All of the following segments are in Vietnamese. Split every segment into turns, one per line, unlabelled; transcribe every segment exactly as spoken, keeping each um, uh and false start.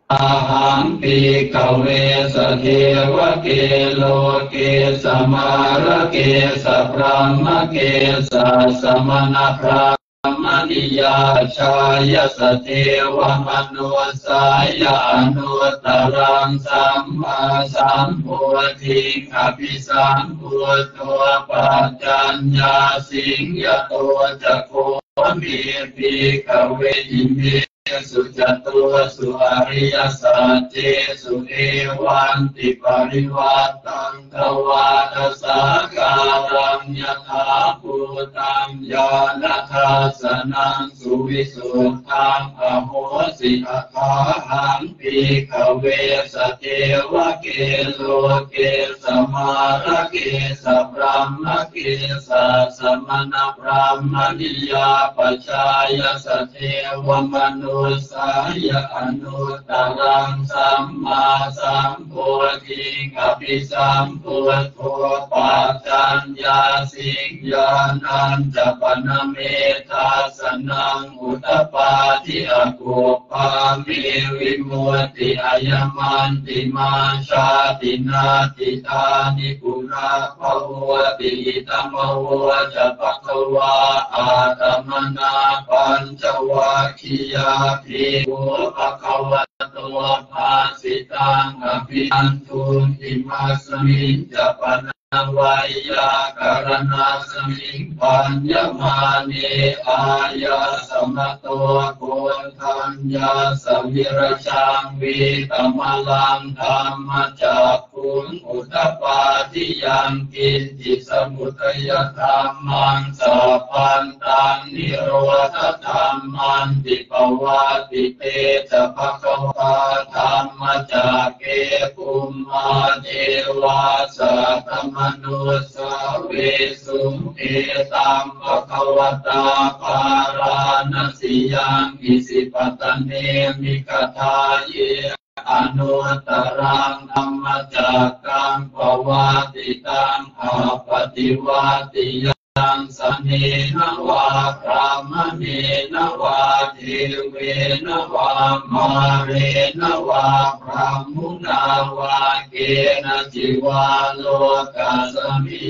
อาหังปีกเวสเทวเกโลเกสมาระเกสพรหมเกสสมณพราหมณิยาชายสเทวมนุสายานุตรังสัมมาสัมพุทธิอภิสัมพุทโธปัจจัญญาสิงยโตจักโขมิปีกเวหิมิสุจตุสุอริยสัจเจสุเอวันติปริวัตตังทวาทสาการังยถาภูตังญาณทัสสนังสุวิสุทธังอโหสิอัคาหังปีขเวสเทวเกโลเกสมาระเกสพรหมเกสสมณพราหมณิยาปชายสเทวมนุสายอนุตตรังสัมมาสัมพุทธิอภิสัมพุทโธปัจจัญญาสิงญานันจะปนเมทัสสนังอุตตปาทิอกุปปามิวิมุตติอายมันติมาชาตินาติตานิปุราภวติธรรมโวจะปัควาอาตมนาปัญจวัคคียาภิกขุภควตัวภาสิตังอภิอันตุอิมัสมิงจะปนะวายาการณาสมิงปัญญมาเนอายาสมะตัวโกนทัญญาสวิรชังวิตมลังธรรมจักขุงอุตตปาทิยังกินจิสมุทัยธรรมังสัพพันตังนิโรธธรรมันติปวาติเตจะภควาธรรมจักเกปุมมาเทวาสัตมนุสาเวสุเอตัมภควตาปาราณสียังอิสิปตเนมิกทาเยอนุตตรังธรรมจักกังปวาติตังอาปฏิวาติยังสเนนะวาพรามเนนะวาเทเวนะวามาเรนะวาพรหมุนาวาเกนะจิวาโลกัสมิ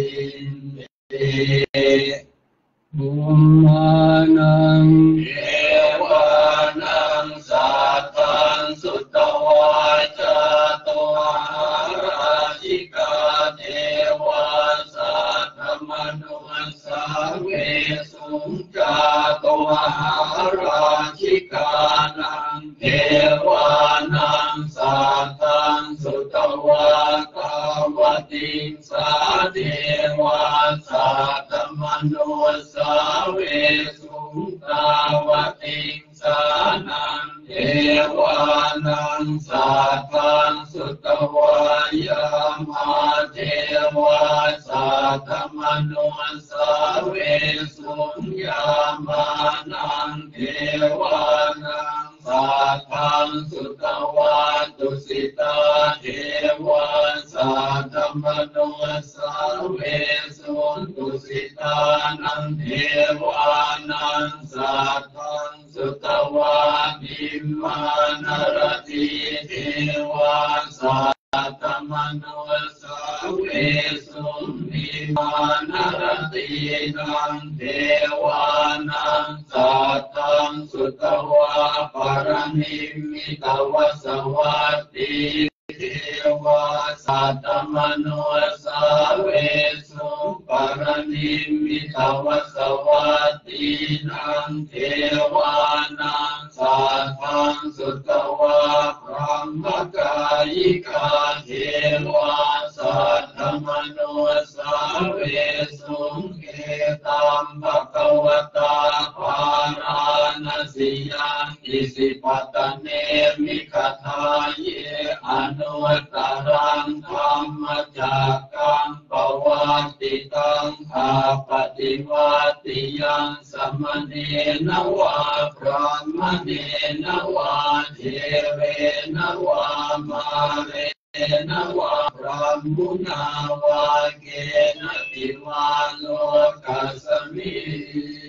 บุมมานังเอวานังสัตตังสุตวาจาตัวราชิกาเทวาสัตตมนุสาเวสุจาตัวราชิกานังเทวานังสัตตังสุตวากาวติสาเทวาสัตตมนุสาเวสุตาวติสานังเทวานังสัตตังสุตวายามาเทวาสัตตมนุสาเวสุยามานังเทวานังสัตตังสุตวาตุสิตาเทวาสัตตมนุสาเวสุตุสิตานังเทวานังสัตตังสุตวานิมานรติเทวาสัตตมนุสาเวสุนิมานรตินังเทวานังสัตตังสุตวาปรณิมิตวสวัตติเทวาสัตตมนุสาเวสุปรณิมิตวสวัตตินังเทวานังสัตตังสุตวาพรหมกายิกาเทวาสัตตมนุสาเวสุเกตัมภควตาปาราณสียังอิสิปตเนมิคทาเยอนุตตรังธรรมจักกังปวาติตังอาปฏิวาติยังสมเนนะวาพรหมเนนะวาเทเวนะวามาเรนะวาพรหมุนาวาเกนะติวาโลกัสมิ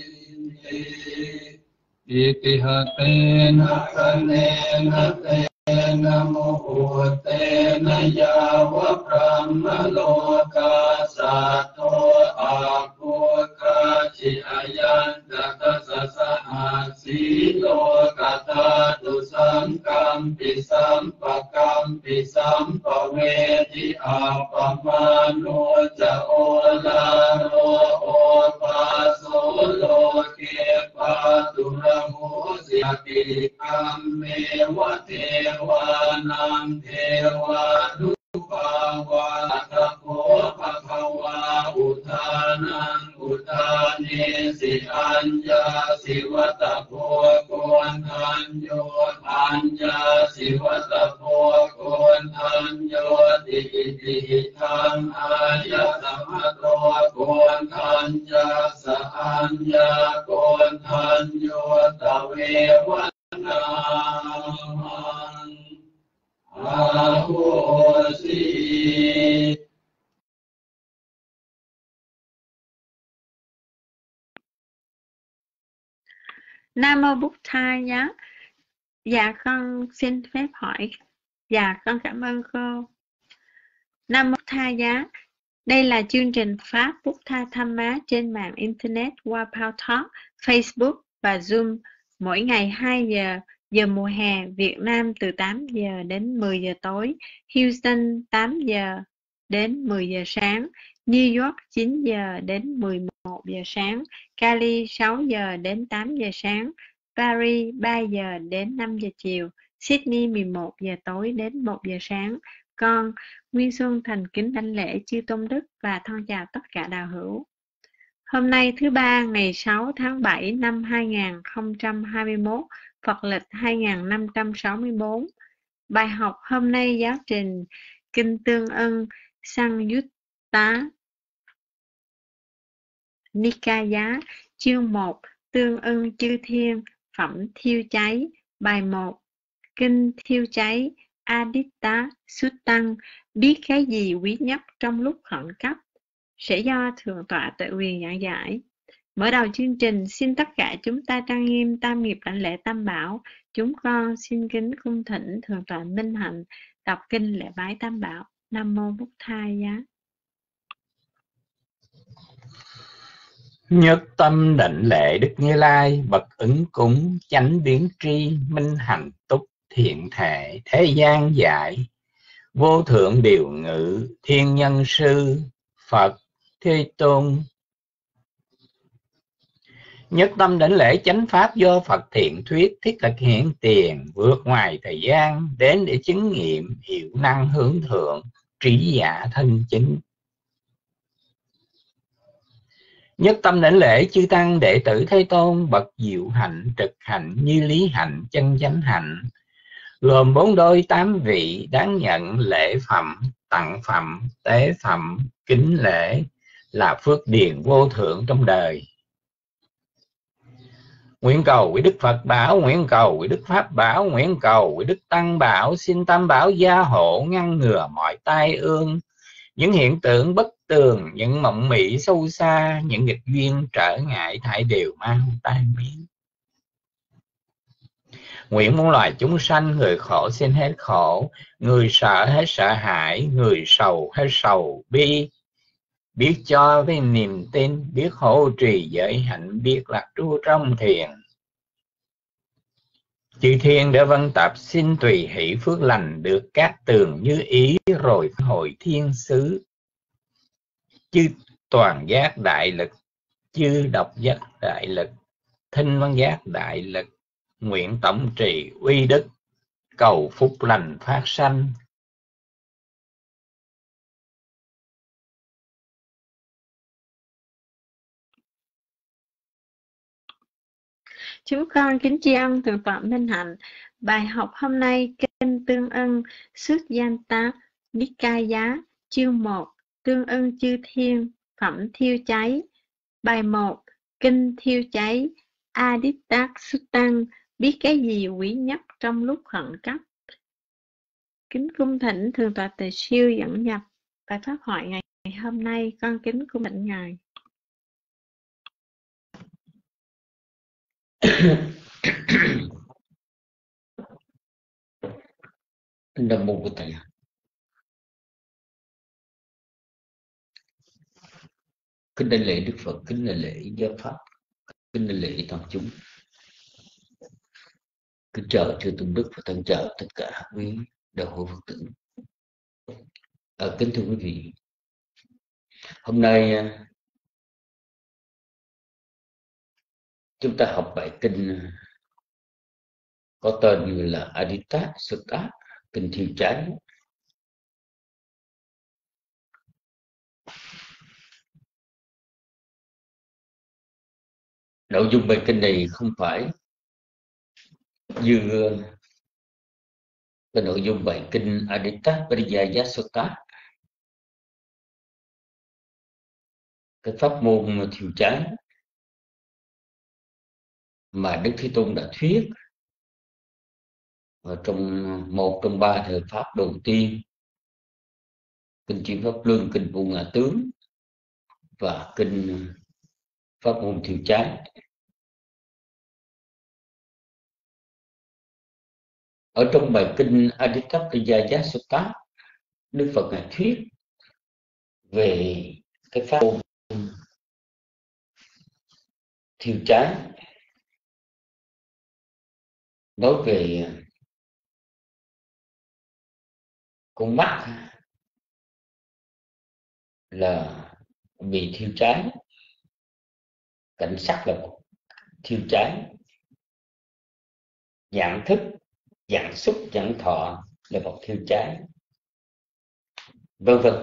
อิติหะเตนะคะเนนะเตงมุเตนะยาวะพระมโลกาสัตโตอาโกคาชิอายันตะสสะหัสสีโลกตาตุสังกัมปิสัมปะกัมปิสัมปะเวทิอาปะมาโนจะโอลาโรโอปาโสโลเกปาตุระโหสิกิกัมเมวะเทวานังเทวานุภาวะตะโกภะคะวาอุทานังอุทาเนสิอัญญาสิวัตโพโกนทัญโยอัญญาสิวัตโพโกนทัญโยติอิติหิทังอายะสัมมโตโกนทัญญาสะอัญญาโกนทัญโยตะเววะนาอาโหสิ
Nam mô Bụt Thaya. Dạ con xin phép hỏi. Dạ con cảm ơn cô. Nam mô Thaya. Đây là chương trình Pháp Bụt Tha Tham Má trên mạng Internet qua Paltalk, Facebook và Zoom mỗi ngày hai giờ giờ mùa hè Việt Nam từ tám giờ đến mười giờ tối, Houston tám giờ đến mười giờ sáng, New York chín giờ đến mười một giờ sáng, Cali sáu giờ đến tám giờ sáng, Paris ba giờ đến năm giờ chiều, Sydney mười một giờ tối đến một giờ sáng. Con Nguyên Xuân thành kính đảnh lễ chư tôn đức và thân chào tất cả đạo hữu. Hôm nay thứ ba ngày sáu tháng bảy năm hai nghìn không trăm hai mươi mốt, Phật lịch hai nghìn năm trăm sáu mươi tư. Bài học hôm nay giáo trình Kinh Tương Ưng Sangyutta Nikaya, chương một, Tương Ưng Chư Thiên, phẩm thiêu cháy. Bài một, Kinh thiêu cháy Aditta Suttăng, biết cái gì quý nhất trong lúc khẩn cấp, sẽ do Thượng tọa Tuệ Quyền giảng giải. Mở đầu chương trình, xin tất cả chúng ta trang nghiêm tam nghiệp đảnh lễ tam bảo. Chúng con xin kính cung thỉnh Thượng tọa Minh Hạnh đọc kinh lễ bái tam bảo. Nam mô Bụt Thaya.
Nhất tâm đảnh lễ Đức Như Lai, bậc ứng cúng chánh biến tri, minh hạnh túc thiện thể, thế gian giải, vô thượng điều ngự, thiên nhân sư, Phật Thế Tôn. Nhất tâm đảnh lễ chánh pháp do Phật thiện thuyết, thiết thực hiện tiền, vượt ngoài thời gian, đến để chứng nghiệm hiệu năng hướng thượng, trí giả thân chính. Nhất tâm đảnh lễ chư tăng đệ tử Thế Tôn, bậc diệu hạnh, trực hạnh, như lý hạnh, chân chánh hạnh, gồm bốn đôi tám vị, đáng nhận lễ phẩm, tặng phẩm, tế phẩm, kính lễ, là phước điền vô thượng trong đời. Nguyện cầu quý Đức Phật bảo, nguyện cầu quý Đức Pháp bảo, nguyện cầu quý Đức Tăng bảo, xin tam bảo gia hộ, ngăn ngừa mọi tai ương, những hiện tượng bất tường, những mộng mị sâu xa, những nghịch duyên trở ngại thảy đều mang tai biến. Nguyện muôn loài chúng sanh, người khổ xin hết khổ, người sợ hết sợ hãi, người sầu hết sầu bi, biết cho với niềm tin, biết hộ trì giới hạnh, biết lạc trú trong thiền. Chư thiên đã vân tập xin tùy hỷ phước lành, được các tường như ý rồi hội thiên xứ. Chư toàn giác đại lực, chư độc giác đại lực, thinh văn giác đại lực, nguyện tổng trì uy đức, cầu phúc lành phát sanh.
Chúng con kính tri ân Thượng tọa Minh Hạnh. Bài học hôm nay Kinh Tương Ưng Suttanta Nikaya, chương một, Tương Ưng Chư Thiên, phẩm thiêu cháy. Bài một, Kinh thiêu cháy Aditta Suttăng, biết cái gì quý nhất trong lúc khẩn cấp. Kính cung thỉnh Thượng tọa Tề Siêu dẫn nhập bài pháp hội ngày hôm nay. Con kính cung thỉnh ngài.
Nam mô Bụt Thầy. Kính đại lễ Đức Phật, kính đại lễ giáo pháp, kính đại lễ toàn chúng, kính chào chư tôn đức và thân chào tất cả quý đạo hữu Phật tử. À, kính thưa quý vị, hôm nay chúng ta học bài kinh có tên như là Aditta Sutta, kinh thiêu cháy. Nội dung bài kinh này không phải như cái nội dung bài kinh Aditta Pariyaya Sutta, cái pháp môn thiêu cháy mà Đức Thế Tôn đã thuyết ở trong một trong ba thời pháp đầu tiên: kinh Chuyển Pháp Luân, kinh Vô Ngã Tướng và kinh pháp môn thiêu cháy. Ở trong bài kinh Aditta Pariyaya Sutta, Đức Phật ngài thuyết về cái pháp môn thiêu cháy, nói về con mắt là bị thiêu cháy, cảnh sắc là một thiêu cháy, dạng thức, dạng xúc, dạng thọ là một thiêu cháy, vân vân.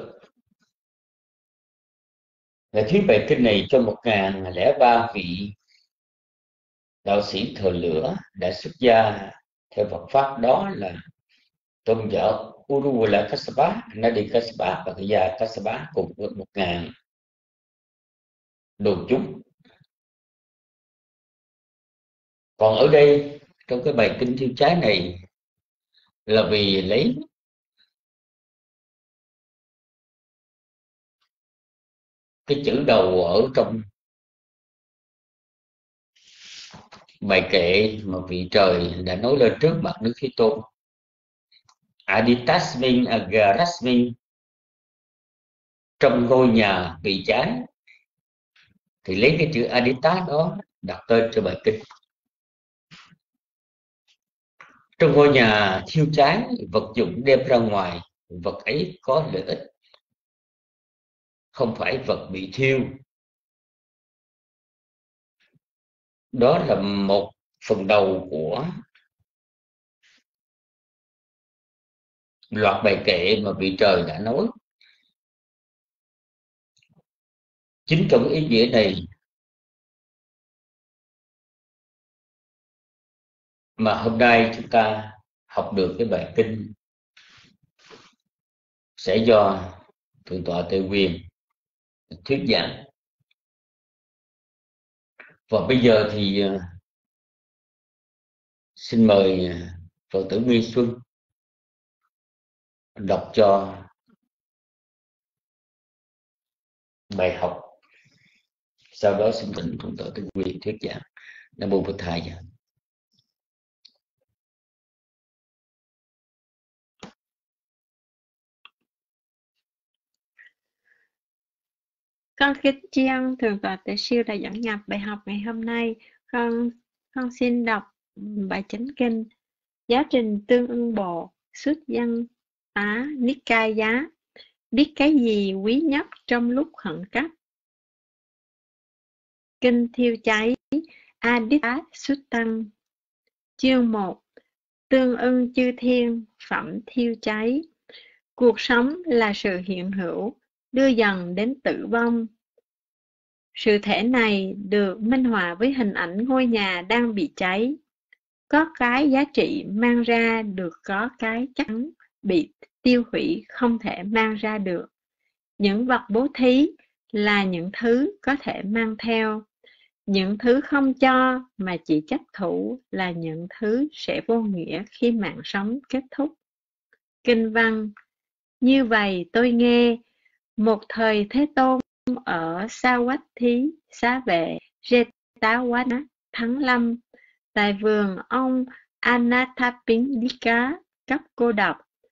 Ngài thuyết bài kinh này cho một ngàn lẻ ba vị đạo sĩ thờ lửa đã xuất gia theo Phật pháp, đó là tôn giả Uruvela Kassapa, Nadi Kassapa và Kaya Kassapa cùng với một ngàn đồ chúng. Còn ở đây trong cái bài kinh thiêu cháy này là vì lấy cái chữ đầu ở trong bài kệ mà vị trời đã nói lên trước mặt Đức Thế Tôn: Aditasmin agarasmin, trong ngôi nhà bị cháy, thì lấy cái chữ Aditta đó đặt tên cho bài kinh. Trong ngôi nhà thiêu cháy, vật dụng đem ra ngoài, vật ấy có lợi ích, không phải vật bị thiêu. Đó là một phần đầu của loạt bài kệ mà vị trời đã nói. Chính trong ý nghĩa này mà hôm nay chúng ta học được cái bài kinh sẽ do Thượng tọa Tề Quyền thuyết giảng. Và bây giờ thì xin mời Phật tử Nguyên Xuân đọc cho bài học, sau đó xin thỉnh Thượng tọa Tề Quyền thuyết giảng. Nam mô Bụt Thầy.
Con kính tri ân Thượng tọa Tề Siêu đã dẫn nhập bài học ngày hôm nay. Con con xin đọc bài chánh kinh Giáo trình Tương Ưng Bộ Xuất Dân Á Nikaya. Biết cái gì quý nhất trong lúc khẩn cấp. Kinh thiêu cháy Aditta Sutta. Chương một. Tương ưng chư thiên phẩm thiêu cháy. Cuộc sống là sự hiện hữu đưa dần đến tử vong. Sự thể này được minh họa với hình ảnh ngôi nhà đang bị cháy. Có cái giá trị mang ra được, có cái chắc chắn bị tiêu hủy không thể mang ra được. Những vật bố thí là những thứ có thể mang theo. Những thứ không cho mà chỉ chấp thủ là những thứ sẽ vô nghĩa khi mạng sống kết thúc. Kinh văn. Như vậy tôi nghe, một thời Thế Tôn ở Savatthi Xá Vệ Jetavana Thắng Lâm, tại vườn ông Anathapindika cấp cô độc,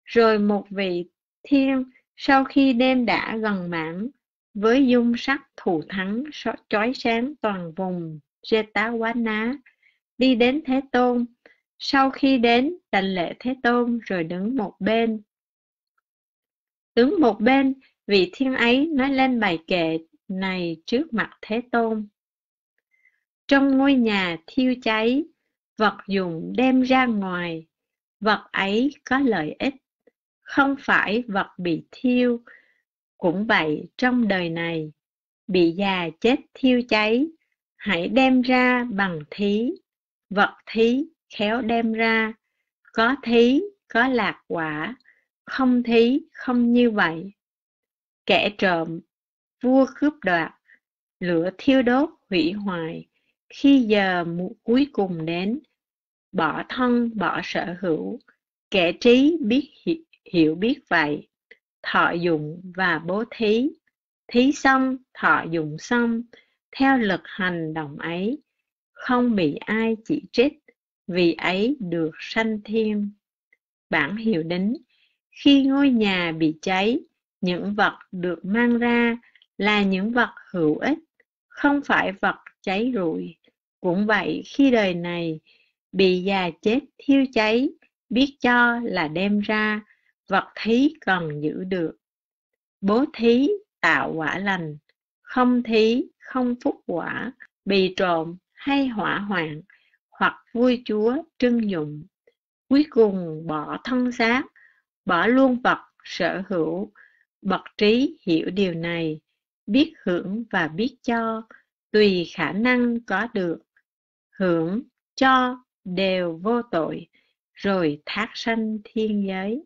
Rồi một vị thiên sau khi đêm đã gần mãn, với dung sắc thù thắng chói sáng toàn vùng Jetavana, đi đến Thế Tôn. Sau khi đến, đảnh lễ Thế Tôn rồi đứng một bên. Đứng một bên, vị thiên ấy nói lên bài kệ này trước mặt Thế Tôn. Trong ngôi nhà thiêu cháy, vật dụng đem ra ngoài, vật ấy có lợi ích, không phải vật bị thiêu. Cũng vậy, trong đời này, bị già chết thiêu cháy, hãy đem ra bằng thí, vật thí khéo đem ra, có thí có lạc quả, không thí không như vậy. Kẻ trộm, vua cướp đoạt, lửa thiêu đốt hủy hoại, khi giờ cuối cùng đến, bỏ thân bỏ sở hữu. Kẻ trí biết hiểu biết vậy, thọ dụng và bố thí, thí xong thọ dụng xong, theo lực hành động ấy, không bị ai chỉ trích, vì ấy được sanh thiên. Bản hiệu đính, khi ngôi nhà bị cháy, những vật được mang ra là những vật hữu ích, không phải vật cháy rụi. Cũng vậy, khi đời này bị già chết thiêu cháy, biết cho là đem ra, vật thí còn giữ được. Bố thí tạo quả lành, không thí không phúc quả, bị trộm hay hỏa hoạn, hoặc vui chúa trưng dụng. Cuối cùng bỏ thân xác, bỏ luôn vật sở hữu. Bậc trí hiểu điều này, biết hưởng và biết cho, tùy khả năng có được. Hưởng, cho đều vô tội, rồi thác sanh thiên giới.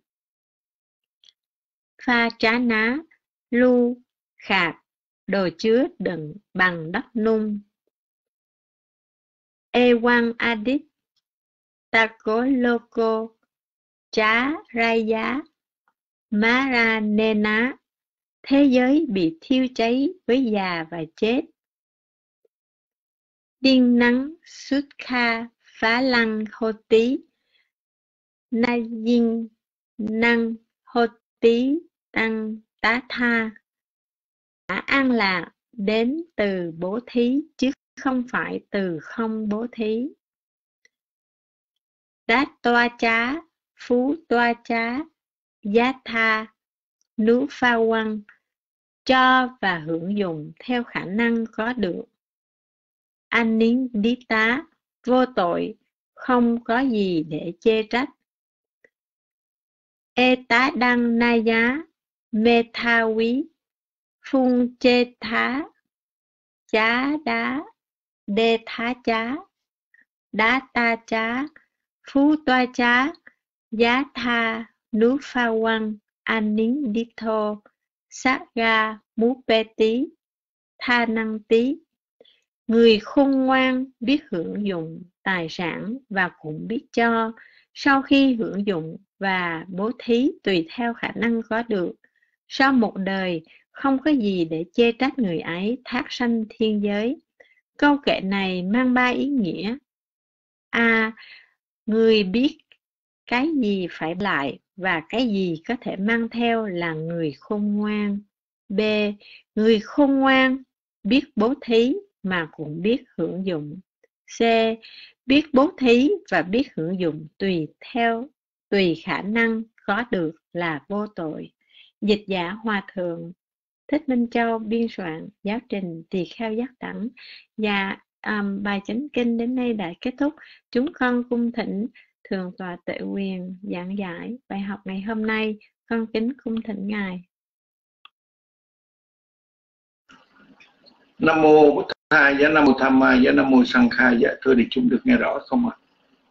Pha trá ná, lu, khạp, đồ chứa đựng bằng đất nung. Ewan adit, tako loko, chá raya, maranena. Thế giới bị thiêu cháy với già và chết. Điên nắng xuất kha phá lăng hô tí, na dinh năng hô tí tăng tá tha. Đã an lạc đến từ bố thí, chứ không phải từ không bố thí. Đát toa chá, phú toa chá, giá tha, nú pha quăng, cho và hưởng dụng theo khả năng có được. An nín đí tá, vô tội, không có gì để chê trách. E tá đăng na giá, mê tha quý, phung chê thá, chá đá, đê thá chá, đá ta chá, phú toa chá, giá tha, nú pha quăng, an nín đi thô, sát ga, mú pê tí, tha năng tí. Người khôn ngoan biết hưởng dụng tài sản và cũng biết cho, sau khi hưởng dụng và bố thí tùy theo khả năng có được. Sau một đời, không có gì để chê trách người ấy thác sanh thiên giới. Câu kệ này mang ba ý nghĩa. A. Người biết cái gì phải lại và cái gì có thể mang theo là người khôn ngoan. B. Người khôn ngoan biết bố thí mà cũng biết hưởng dụng. C. Biết bố thí và biết hưởng dụng tùy theo, tùy khả năng có được là vô tội. Dịch giả Hòa Thượng Thích Minh Châu biên soạn giáo trình Tỳ Kheo Giác Đẳng. Và um, bài chánh kinh đến đây đã kết thúc. Chúng con cung thỉnh Thượng tọa Tuệ Quyền giảng giải bài học ngày hôm nay. Con kính cung thỉnh Ngài.
Nam mô Bụt Thầy, dạ Nam mô Tham Ma, dạ Nam mô Sang Khai. Dạ thưa thì chúng được nghe rõ không ạ?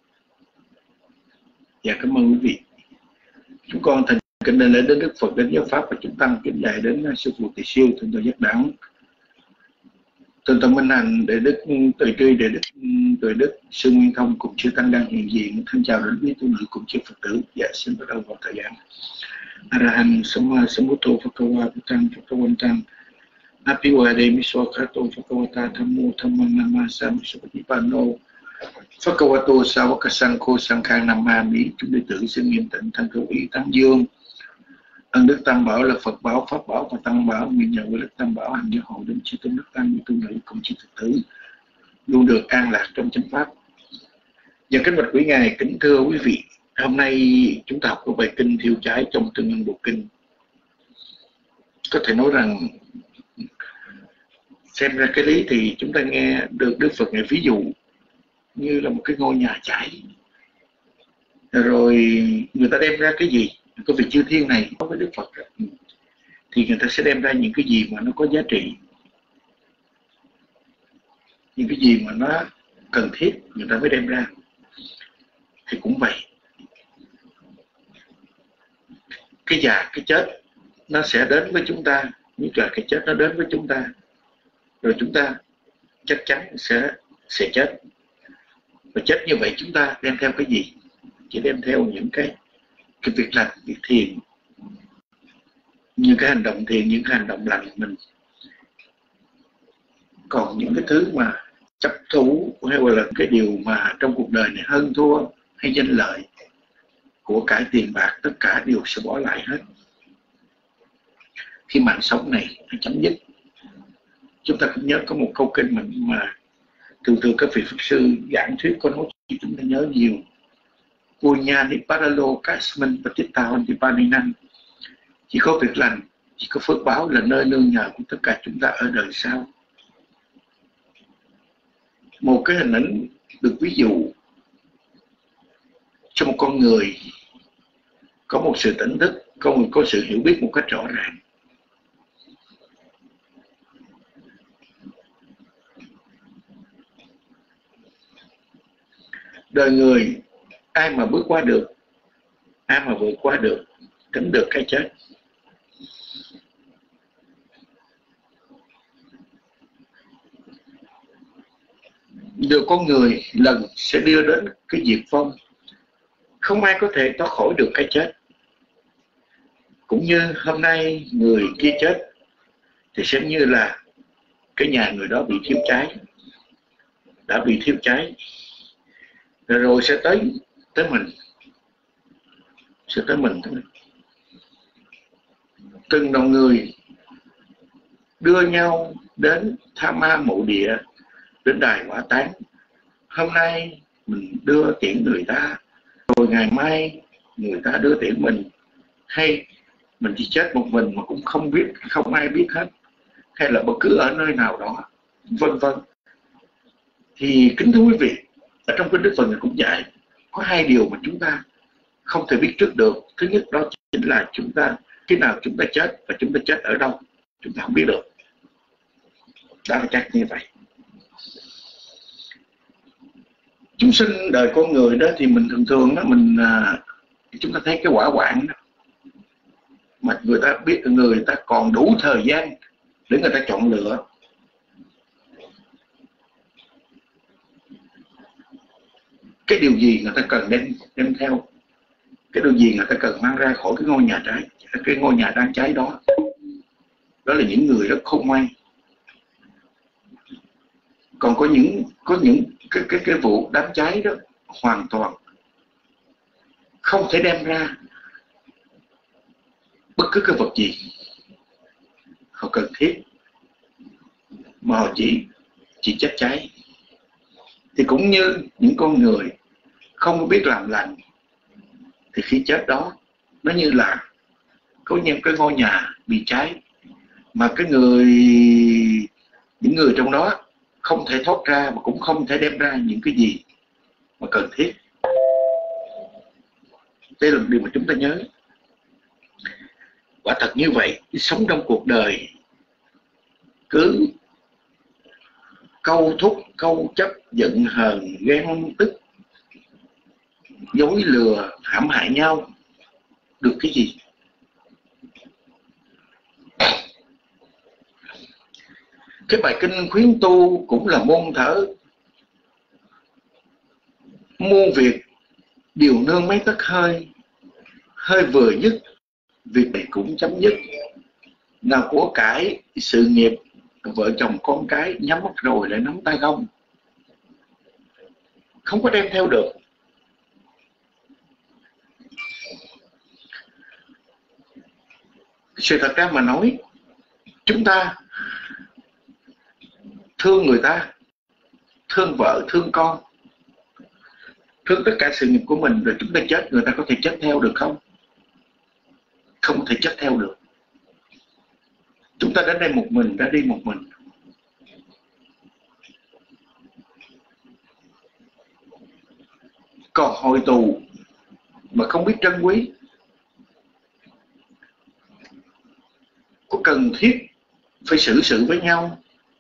Dạ cảm ơn quý vị. Chúng con thành kính đảnh lễ đến Đức Phật, đến giáo pháp và chúng tăng, kính lễ đến sư phụ Tỳ Siêu Thượng tọa Giác Đẳng, Thượng tọa Minh Hạnh, Đệ đức Từ Tri, Đệ đức Từ đức Sư Nguyên Thông cùng chư tăng đang hiện diện. Thân chào đến quý tu nữ cùng chư Phật tử. Dạ xin bắt đầu vào thời gian. Arahant Samma Sambuddho Phakawa Bhutan Phakawantan Apiwade Miswakato Phakawata Thammo Thammang Namasa Miswapatipano Phakawato Savakasangko Sangkhang Nam Mani. Chúng đệ tử xin nghiêm tịnh thân hữu ý tán dương ân đức Tam Bảo là Phật bảo, Pháp bảo và Tăng bảo, nguyện nhờ với đức Tam Bảo hành gia hộ đến chư tôn đức tăng như tu nữ cùng chư Phật tử luôn được an lạc trong chánh pháp. Và kính bạch quý ngài, kính thưa quý vị, hôm nay chúng ta học có bài kinh Thiêu Trái trong Tương Ưng Bộ Kinh. Có thể nói rằng xem ra cái lý thì chúng ta nghe được Đức Phật này ví dụ như là một cái ngôi nhà cháy, rồi người ta đem ra cái gì? Cái vị chư thiên này có với Đức Phật thì người ta sẽ đem ra những cái gì mà nó có giá trị, những cái gì mà nó cần thiết người ta mới đem ra. Thì cũng vậy, cái già cái chết nó sẽ đến với chúng ta, nhất là cái chết nó đến với chúng ta, rồi chúng ta chắc chắn sẽ sẽ chết. Và chết như vậy chúng ta đem theo cái gì? Chỉ đem theo những cái cái việc lành, việc thiện, những cái hành động thiện, những cái hành động lành mình. Còn những cái thứ mà chấp thủ hay là cái điều mà trong cuộc đời này hơn thua hay danh lợi, của cải tiền bạc, tất cả đều sẽ bỏ lại hết khi mạng sống này chấm dứt. Chúng ta cũng nhớ có một câu kinh mà, mà thường thường các vị Phật sư giảng thuyết có nói cho chúng ta nhớ nhiều. Punya Niparalo Kasman Patitao Nipaninam. Chỉ có việc lành, chỉ có phước báo là nơi nương nhờ của tất cả chúng ta ở đời sau. Một cái hình ảnh được ví dụ cho một con người có một sự tỉnh thức, có, một, có sự hiểu biết một cách rõ ràng. Đời người ai mà bước qua được, ai mà vượt qua được, tránh được cái chết. Được con người lần sẽ đưa đến cái diệt vong. Không ai có thể thoát khỏi được cái chết. Cũng như hôm nay người kia chết thì xem như là cái nhà người đó bị thiêu cháy, đã bị thiêu cháy, rồi, rồi sẽ tới tới mình, sẽ tới mình thôi. Từng đồng người đưa nhau đến Tha Ma Mộ Địa, đến đài hỏa táng. Hôm nay mình đưa tiễn người ta, rồi ngày mai người ta đưa tiễn mình, hay mình chỉ chết một mình mà cũng không biết, không ai biết hết, hay là bất cứ ở nơi nào đó, vân vân. Thì kính thưa quý vị, ở trong kinh Đức Phật này cũng dạy có hai điều mà chúng ta không thể biết trước được. Thứ nhất đó chính là chúng ta khi nào chúng ta chết, và chúng ta chết ở đâu chúng ta không biết được. Đó là chắc như vậy. Chúng sinh đời con người đó thì mình thường thường đó mình chúng ta thấy cái quả quạng đó, mà người ta biết người ta còn đủ thời gian để người ta chọn lựa. Cái điều gì người ta cần đem đem theo, cái điều gì người ta cần mang ra khỏi cái ngôi nhà cháy, cái ngôi nhà đang cháy đó. Đó là những người rất khôn ngoan. Còn có những có những cái cái cái vụ đám cháy đó hoàn toàn không thể đem ra bất cứ cái vật gì họ cần thiết, mà họ chỉ chỉ chết cháy. Thì cũng như những con người không biết làm lành, thì khi chết đó nó như là có những cái ngôi nhà bị cháy, mà cái người những người trong đó không thể thoát ra, mà cũng không thể đem ra những cái gì mà cần thiết. Đây là một điều mà chúng ta nhớ. Quả thật như vậy, sống trong cuộc đời cứ câu thúc, câu chấp, giận hờn, ghen tức, dối lừa, hãm hại nhau, được cái gì? Cái bài kinh khuyến tu cũng là môn thở muôn việc điều nương mấy tấc hơi, hơi vừa dứt việc này cũng chấm dứt. Nào của cải sự nghiệp vợ chồng con cái, nhắm mắt rồi lại nắm tay gông. không có đem theo được. Sự thật ra mà nói, chúng ta thương người ta, thương vợ, thương con, thương tất cả sự nghiệp của mình, rồi chúng ta chết, người ta có thể chết theo được không? Không thể chết theo được. Chúng ta đến đây một mình, đã đi một mình. Còn hồi tù mà không biết trân quý, có cần thiết phải xử sự với nhau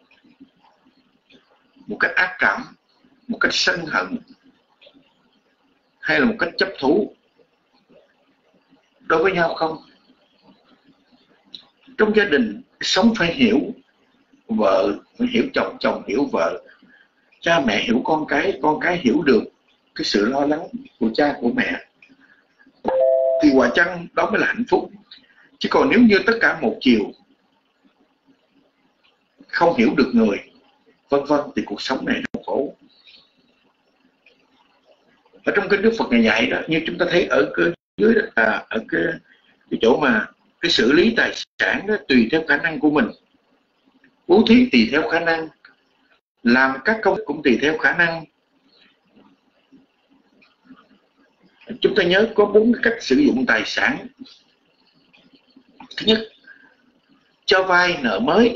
một cách ác cảm, một cách sân hận, hay là một cách chấp thú đối với nhau không? Trong gia đình sống phải hiểu vợ, phải hiểu chồng, chồng hiểu vợ, cha mẹ hiểu con cái, con cái hiểu được cái sự lo lắng của cha của mẹ, thì quả chăng đó mới là hạnh phúc. Chứ còn nếu như tất cả một chiều, không hiểu được người, vân vân, thì cuộc sống này đau khổ. Ở trong kinh Đức Phật này dạy đó, như chúng ta thấy ở cái dưới đó, à, ở cái, cái chỗ mà cái xử lý tài sản đó tùy theo khả năng của mình, bố thí tùy theo khả năng, làm các công cũng tùy theo khả năng. Chúng ta nhớ có bốn cách sử dụng tài sản. Thứ nhất, cho vay nợ mới,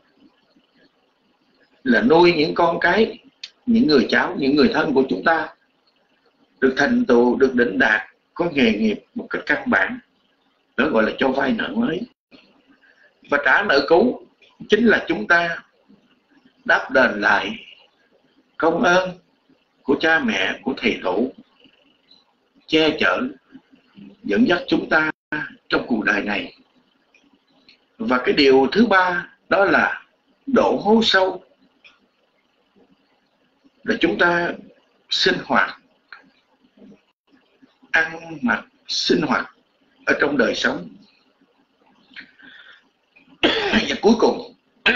là nuôi những con cái, những người cháu, những người thân của chúng ta được thành tựu, được đỉnh đạt, có nghề nghiệp một cách căn bản, đó gọi là cho vay nợ mới. Và trả nợ cũ chính là chúng ta đáp đền lại công ơn của cha mẹ, của thầy tổ, che chở, dẫn dắt chúng ta trong cuộc đời này. Và cái điều thứ ba đó là độ hố sâu, là chúng ta sinh hoạt, ăn mặc, sinh hoạt ở trong đời sống. Và cuối cùng,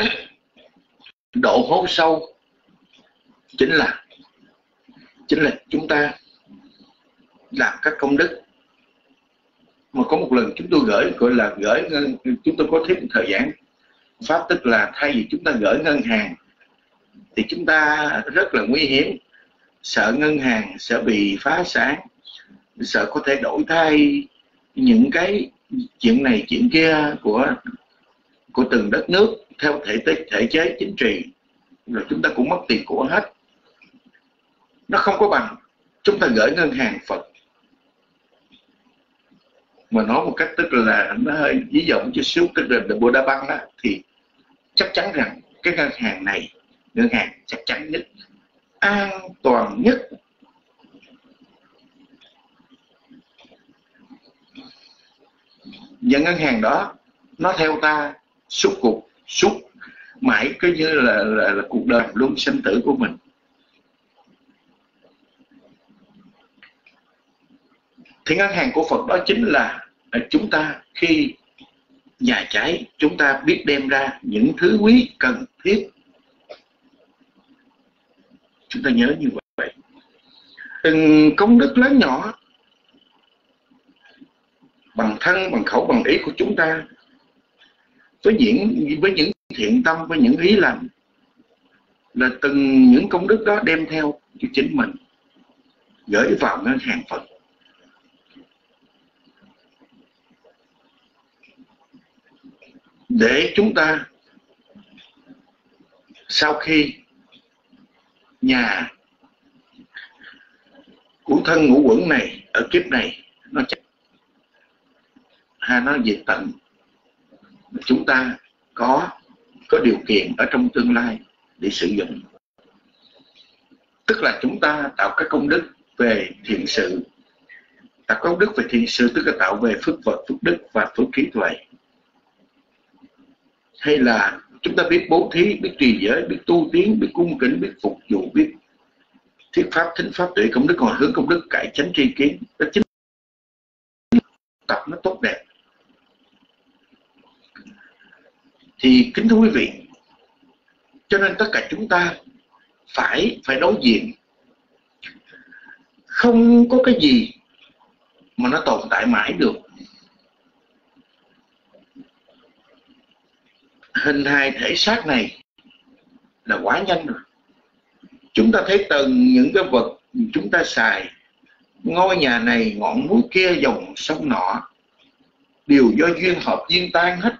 độ hố sâu chính là chính là chúng ta làm các công đức. Mà có một lần chúng tôi gửi, gọi là gửi ngân, chúng tôi có thêm thời gian pháp, tức là thay vì chúng ta gửi ngân hàng thì chúng ta rất là nguy hiểm, sợ ngân hàng sẽ bị phá sản, sợ có thể đổi thay những cái chuyện này chuyện kia của của từng đất nước theo thể thể chế chính trị, rồi chúng ta cũng mất tiền của hết. Nó không có bằng chúng ta gửi ngân hàng Phật. Mà nói một cách tức là nó hơi ví dụ chút xíu, tức là The Buddha Bank đó, thì chắc chắn rằng cái ngân hàng này, ngân hàng chắc chắn nhất, an toàn nhất. Và ngân hàng đó nó theo ta suốt cuộc suốt mãi cứ như là, là, là cuộc đời luôn sinh tử của mình. Thì ngân hàng của Phật đó chính là chúng ta khi nhà cháy, chúng ta biết đem ra những thứ quý cần thiết. Chúng ta nhớ như vậy. Từng công đức lớn nhỏ, bằng thân, bằng khẩu, bằng ý của chúng ta, với những với những thiện tâm, với những ý lành, là từng những công đức đó đem theo cho chính mình, gửi vào ngân hàng Phật. Để chúng ta sau khi nhà của thân ngũ uẩn này ở kiếp này nó chắc hay nó diệt tận, chúng ta có có điều kiện ở trong tương lai để sử dụng. Tức là chúng ta tạo các công đức về thiện sự. Tạo công đức về thiện sự tức là tạo về phước vật, phước đức và phước trí tuệ. Hay là chúng ta biết bố thí, biết trì giới, biết tu tiến, biết cung kính, biết phục vụ, biết thiết pháp, thính pháp, tuệ công đức, còn hướng công đức cải chánh tri kiến. Đó chính tập nó tốt đẹp. Thì kính thưa quý vị, cho nên tất cả chúng ta phải phải đối diện Không có cái gì mà nó tồn tại mãi được. Hình hài thể xác này là quá nhanh rồi. Chúng ta thấy từng những cái vật chúng ta xài, ngôi nhà này, ngọn núi kia, dòng sông nọ, đều do duyên hợp duyên tan hết.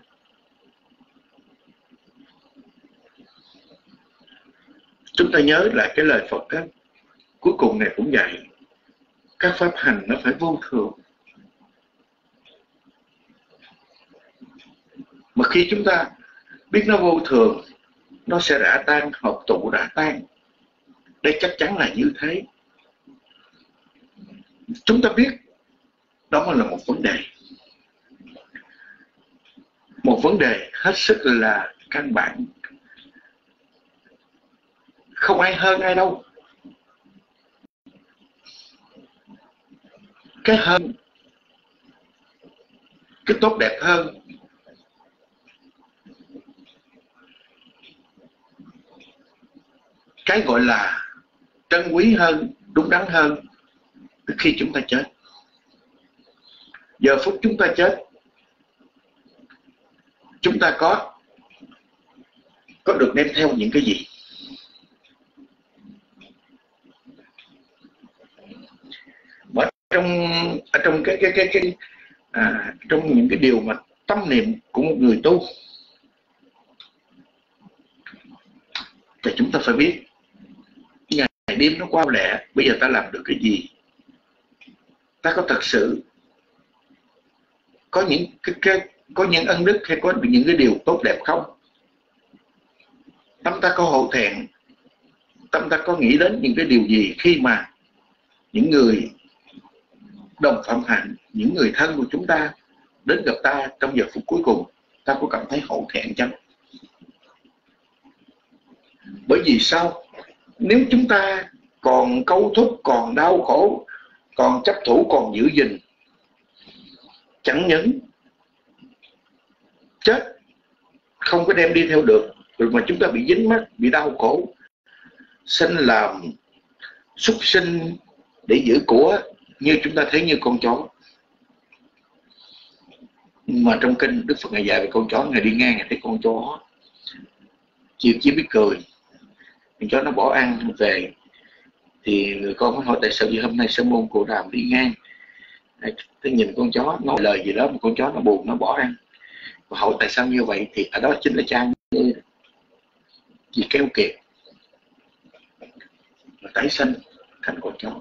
Chúng ta nhớ lại cái lời Phật đó, cuối cùng này cũng vậy. Các pháp hành nó phải vô thường. Mà khi chúng ta biết nó vô thường, nó sẽ rã tan, hợp tụ rã tan. Đây chắc chắn là như thế. Chúng ta biết đó mới là một vấn đề. Một vấn đề hết sức là căn bản. Không ai hơn ai đâu. Cái hơn, cái tốt đẹp hơn, cái gọi là trân quý hơn, đúng đắn hơn khi chúng ta chết. Giờ phút chúng ta chết, chúng ta có có được đem theo những cái gì? Ở trong ở trong cái cái cái cái à, trong những cái điều mà tâm niệm của một người tu thì chúng ta phải biết ngày đêm nó qua lẹ, bây giờ ta làm được cái gì? Ta có thật sự có những cái, cái có những ân đức hay có những cái điều tốt đẹp không? Tâm ta có hổ thẹn, tâm ta có nghĩ đến những cái điều gì khi mà những người đồng phạm hạnh, những người thân của chúng ta đến gặp ta trong giờ phút cuối cùng, ta có cảm thấy hổ thẹn chăng? Bởi vì sao? Nếu chúng ta còn câu thúc, còn đau khổ, còn chấp thủ, còn giữ gìn, chẳng những chết không có đem đi theo được, rồi mà chúng ta bị dính mắc, bị đau khổ, sinh làm súc sinh để giữ của, như chúng ta thấy như con chó. Mà trong kinh Đức Phật Ngài dạy về con chó, Ngài đi ngang Ngài thấy con chó chiều chỉ biết cười, con chó nó bỏ ăn về, thì người con mới hỏi tại sao hôm nay sư môn Cù Đàm đi ngang, tôi nhìn con chó nói lời gì đó mà con chó nó buồn, nó bỏ ăn. Và hỏi tại sao như vậy, thì ở đó chính là cha ngươi vì keo kiệt mà tái sinh thành con chó.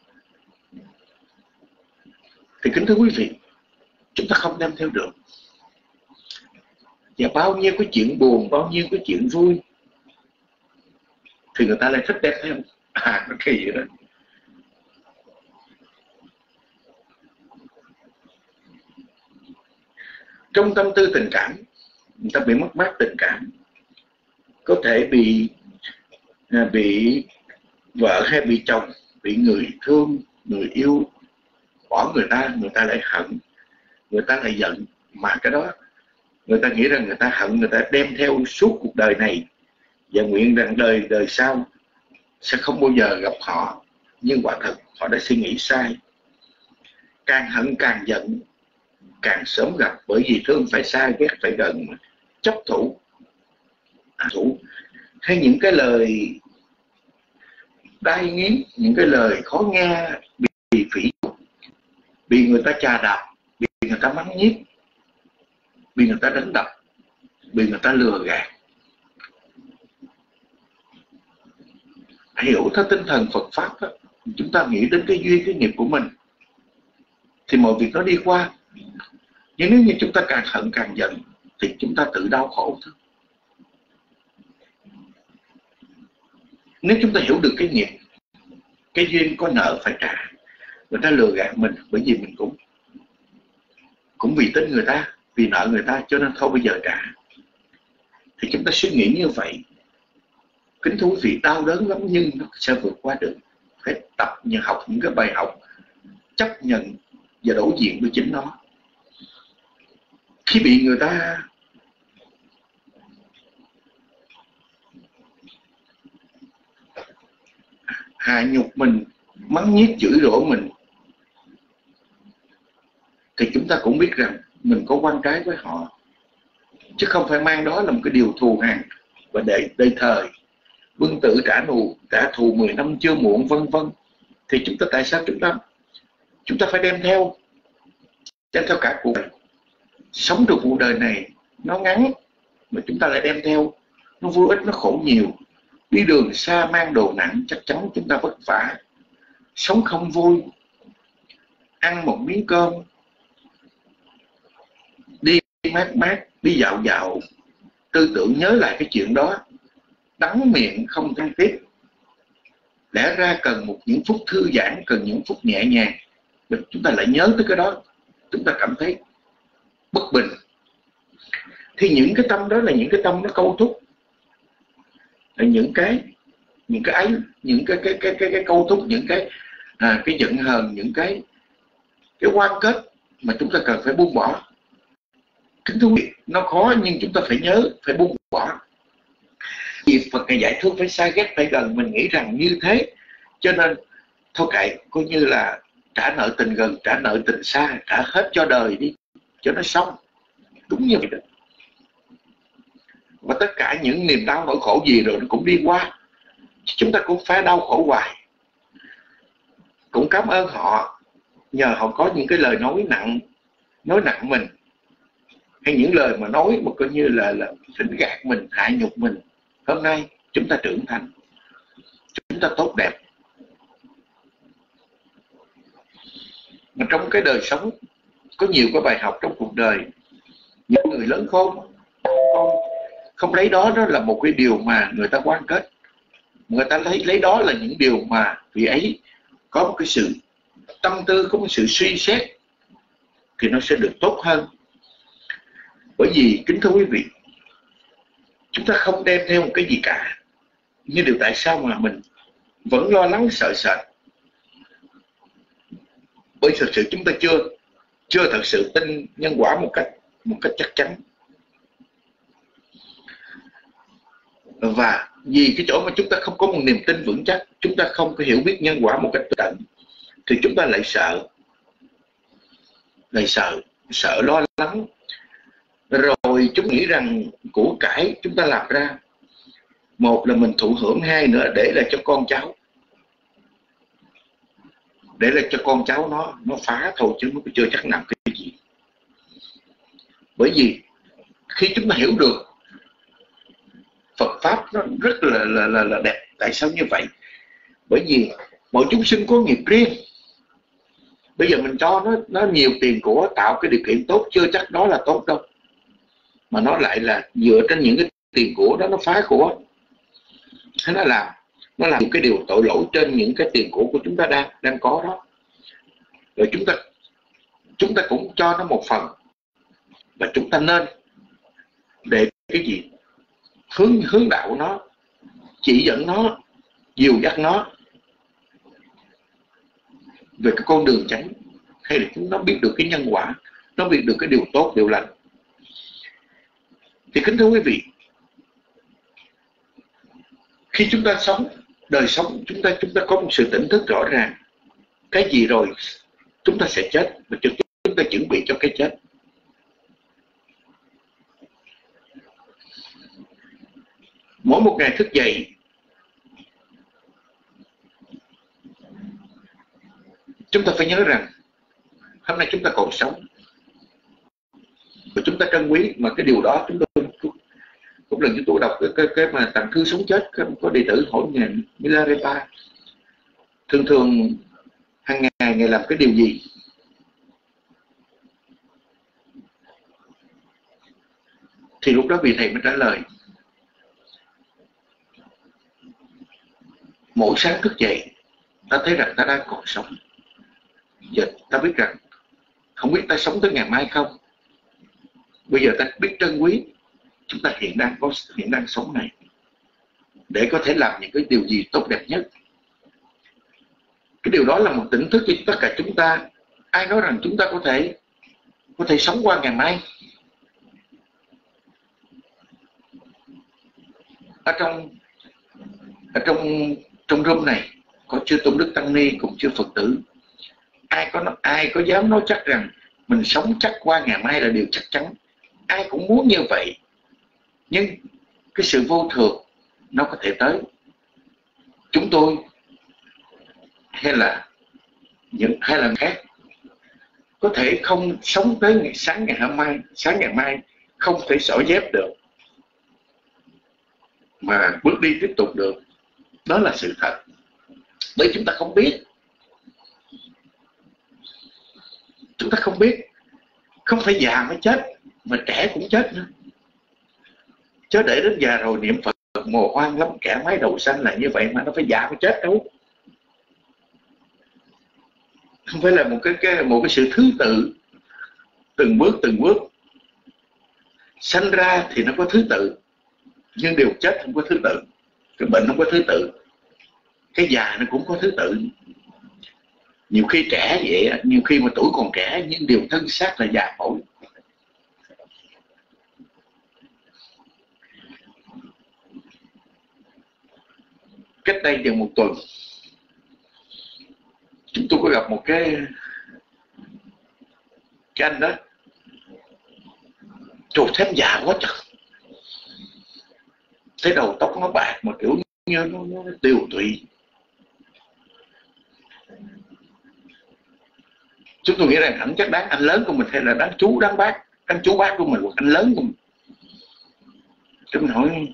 Thì kính thưa quý vị, chúng ta không đem theo được. Và bao nhiêu cái chuyện buồn, bao nhiêu cái chuyện vui thì người ta lại thích đem theo. À, nó kỳ vậy đó. Trong tâm tư tình cảm, người ta bị mất mát tình cảm, có thể bị bị vợ hay bị chồng, bị người thương, người yêu bỏ người ta, người ta lại hận, người ta lại giận. Mà cái đó người ta nghĩ rằng người ta hận, người ta đem theo suốt cuộc đời này và nguyện rằng đời đời sau sẽ không bao giờ gặp họ. Nhưng quả thật họ đã suy nghĩ sai. Càng hận càng giận, càng sớm gặp, bởi vì thương phải xa, ghét phải gần, chấp thủ, à, thủ hay những cái lời đai nghiến, những cái lời khó nghe, bị phỉ, bị người ta chà đạp, bị người ta mắng nhiếc, bị người ta đánh đập, bị người ta lừa gạt. Hiểu theo tinh thần Phật Pháp đó, chúng ta nghĩ đến cái duyên, cái nghiệp của mình thì mọi việc nó đi qua. Nhưng nếu như chúng ta càng hận càng giận thì chúng ta tự đau khổ thôi. Nếu chúng ta hiểu được cái nghiệp, cái duyên có nợ phải trả, người ta lừa gạt mình bởi vì mình cũng cũng vì tin người ta, vì nợ người ta cho nên thôi bây giờ trả, thì chúng ta suy nghĩ như vậy. Kính thú vị, đau đớn lắm nhưng nó sẽ vượt qua được. Phải tập như học những cái bài học, chấp nhận và đối diện với chính nó. Khi bị người ta hạ nhục mình, mắng nhiếc chửi rủa mình, thì chúng ta cũng biết rằng mình có quan trái với họ, chứ không phải mang đó là một cái điều thù hằn và để đời thời, quân tử trả thù trả thù mười năm chưa muộn, vân vân. Thì chúng ta tại sao chúng ta chúng ta phải đem theo đem theo cả cuộc đời? Sống được cuộc đời này nó ngắn mà chúng ta lại đem theo, nó vô ích, nó khổ nhiều. Đi đường xa mang đồ nặng chắc chắn chúng ta vất vả. Sống không vui, ăn một miếng cơm, đi mát mát, đi dạo dạo, tư tưởng nhớ lại cái chuyện đó, đắng miệng không thân tiếp. Lẽ ra cần một những phút thư giãn, cần những phút nhẹ nhàng, chúng ta lại nhớ tới cái đó, chúng ta cảm thấy bất bình. Thì những cái tâm đó là những cái tâm nó câu thúc, là những cái những cái ấy, những cái cái cái cái, cái câu thúc, những cái à, cái giận hờn, những cái cái quan kết mà chúng ta cần phải buông bỏ. Kính thú vị, nó khó nhưng chúng ta phải nhớ, phải buông bỏ. Vì Phật Ngài giải thương phải xa ghét phải gần, mình nghĩ rằng như thế, cho nên thôi kệ, coi như là trả nợ tình gần, trả nợ tình xa, trả hết cho đời đi, cho nó xong. Đúng như vậy đó. Và tất cả những niềm đau nỗi khổ gì rồi nó cũng đi qua, chúng ta cũng phải đau khổ hoài. Cũng cảm ơn họ, nhờ họ có những cái lời nói nặng, nói nặng mình, hay những lời mà nói mà coi như là là phỉnh gạt mình, hại nhục mình. Hôm nay chúng ta trưởng thành, chúng ta tốt đẹp. Mà trong cái đời sống có nhiều cái bài học trong cuộc đời. Những người lớn khôn không lấy đó đó là một cái điều mà người ta quan kết, người ta lấy lấy đó là những điều mà vì ấy có một cái sự tâm tư, có một sự suy xét thì nó sẽ được tốt hơn. Bởi vì kính thưa quý vị, chúng ta không đem theo một cái gì cả, nhưng điều tại sao mà mình vẫn lo lắng sợ sệt? Bởi thực sự chúng ta chưa chưa thật sự tin nhân quả một cách một cách chắc chắn. Và vì cái chỗ mà chúng ta không có một niềm tin vững chắc, chúng ta không có hiểu biết nhân quả một cách tận, thì chúng ta lại sợ, lại sợ, sợ lo lắng. Rồi chúng nghĩ rằng của cải chúng ta làm ra, một là mình thụ hưởng, hai nữa để lại cho con cháu, để lại cho con cháu nó nó phá thôi, chứ nó chưa chắc làm cái gì. Bởi vì khi chúng ta hiểu được Phật pháp nó rất là là là, là đẹp. Tại sao như vậy? Bởi vì mỗi chúng sinh có nghiệp riêng. Bây giờ mình cho nó nó nhiều tiền của, tạo cái điều kiện tốt, chưa chắc đó là tốt đâu, mà nó lại là dựa trên những cái tiền của đó nó phá của. Thế nó làm nó làm cái điều tội lỗi trên những cái tiền của của chúng ta đang đang có đó. Rồi chúng ta chúng ta cũng cho nó một phần, và chúng ta nên để cái gì hướng hướng đạo nó, chỉ dẫn nó, dìu dắt nó về cái con đường chánh, hay là chúng nó biết được cái nhân quả, nó biết được cái điều tốt, điều lành. Thì kính thưa quý vị, khi chúng ta sống đời sống, chúng ta chúng ta có một sự tỉnh thức rõ ràng, cái gì rồi chúng ta sẽ chết, và chúng ta chuẩn bị cho cái chết. Mỗi một ngày thức dậy, chúng ta phải nhớ rằng hôm nay chúng ta còn sống, và chúng ta trân quý. Mà cái điều đó chúng tôi cũng lần chúng tôi đọc cái cái, cái mà tặng thư sống chết, có đệ tử hỏi ngài Milarepa thường thường hàng ngày ngài làm cái điều gì? Thì lúc đó vị thầy mới trả lời: mỗi sáng thức dậy ta thấy rằng ta đang còn sống. Giờ ta biết rằng không biết ta sống tới ngày mai không. Bây giờ ta biết trân quý chúng ta hiện đang có hiện đang sống này, để có thể làm những cái điều gì tốt đẹp nhất. Cái điều đó là một tỉnh thức cho tất cả chúng ta. Ai nói rằng chúng ta có thể có thể sống qua ngày mai? Ở trong ở trong trong room này có chư tôn đức tăng ni cùng chư Phật tử. Ai có ai có dám nói chắc rằng mình sống chắc qua ngày mai là điều chắc chắn. Ai cũng muốn như vậy. Nhưng cái sự vô thường nó có thể tới. Chúng tôi hay là những hay là khác có thể không sống tới ngày sáng ngày hôm mai, sáng ngày mai không thể xỏ dép được mà bước đi tiếp tục được. Đó là sự thật. Bởi chúng ta không biết. Chúng ta không biết. Không phải già mới chết, mà trẻ cũng chết nữa. Chớ để đến già rồi niệm Phật mồ hoang lắm, kẻ mái đầu xanh là như vậy mà nó phải già mới chết đâu. Không phải là một cái, cái một cái sự thứ tự, từng bước từng bước. Sanh ra thì nó có thứ tự, nhưng điều chết không có thứ tự. Cái bệnh không có thứ tự, cái già nó cũng có thứ tự. Nhiều khi trẻ vậy, nhiều khi mà tuổi còn trẻ nhưng điều thân xác là già cỗi. Cách đây chừng một tuần, chúng tôi có gặp một cái cái anh đó, trời thêm già quá trời. Thấy đầu tóc nó bạc mà kiểu như nó, nó, nó tiêu tụy. Chúng tôi nghĩ rằng ảnh chắc đáng anh lớn của mình, hay là đáng chú đáng bác, anh chú bác của mình hoặc anh lớn của mình. Chúng mình hỏi,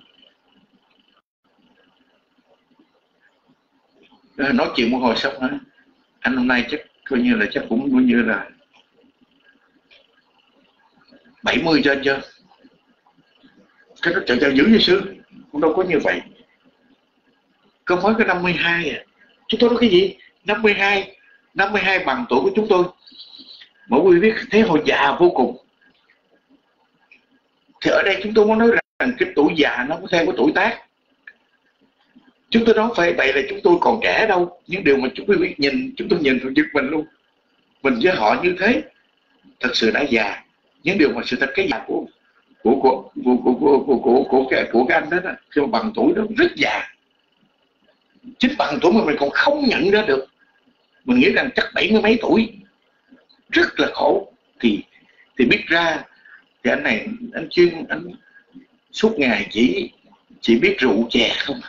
nói chuyện một hồi xong hả, anh hôm nay chắc coi như là chắc cũng coi như là bảy mươi trên chưa. Cái nó chạy chạy dữ như xưa, cũng đâu có như vậy. Có mới có năm mươi hai à. Chúng tôi nói cái gì? năm mươi hai, năm mươi hai bằng tuổi của chúng tôi. Mà quý biết thế hồi già vô cùng. Thì ở đây chúng tôi muốn nói rằng cái tuổi già nó có theo cái tuổi tác. Chúng tôi nói phải vậy là chúng tôi còn trẻ đâu. Những điều mà chúng tôi biết nhìn, chúng tôi nhìn rồi giật mình luôn. Mình với họ như thế thật sự đã già. Những điều mà sự thật cái già của của của của của của của, của, của, cái, của cái anh đó, đó khi mà bằng tuổi đó rất già. Chính bằng tuổi mà mình còn không nhận ra được. Mình nghĩ rằng chắc bảy mươi mấy tuổi rất là khổ. Thì thì biết ra thì anh này anh chuyên anh suốt ngày chỉ chỉ biết rượu chè không.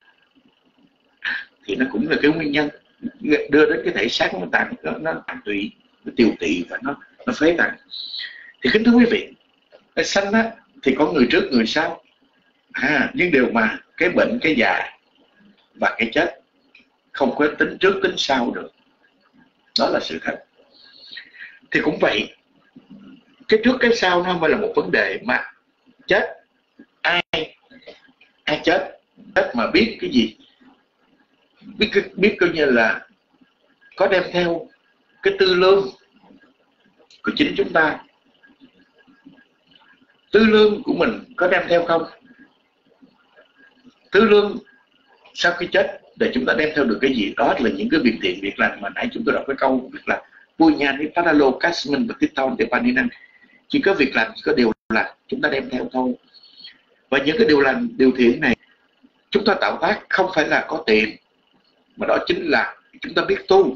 Thì nó cũng là cái nguyên nhân đưa đến cái thể xác nó tàn nó, nó tàn tụy, nó tiêu tụy và nó nó phế tàn. Thì kính thưa quý vị, cái sanh á thì có người trước người sau, à, nhưng điều mà cái bệnh, cái già và cái chết không có tính trước tính sau được. Đó là sự thật. Thì cũng vậy, cái trước cái sau nó không phải là một vấn đề mà chết. Ai ai chết chết mà biết cái gì, biết biết coi như là có đem theo cái tư lương của chính chúng ta. Tư lương của mình có đem theo không? Tư lương sau khi chết để chúng ta đem theo được cái gì? Đó là những cái việc thiện, việc lành mà nãy chúng tôi đọc cái câu việc là Punya ni Padalo Kasmin và Titon de Paninan. Chỉ có việc lành, chỉ có điều lành chúng ta đem theo thôi. Và những cái điều lành, điều thiện này chúng ta tạo tác không phải là có tiền, mà đó chính là chúng ta biết tu.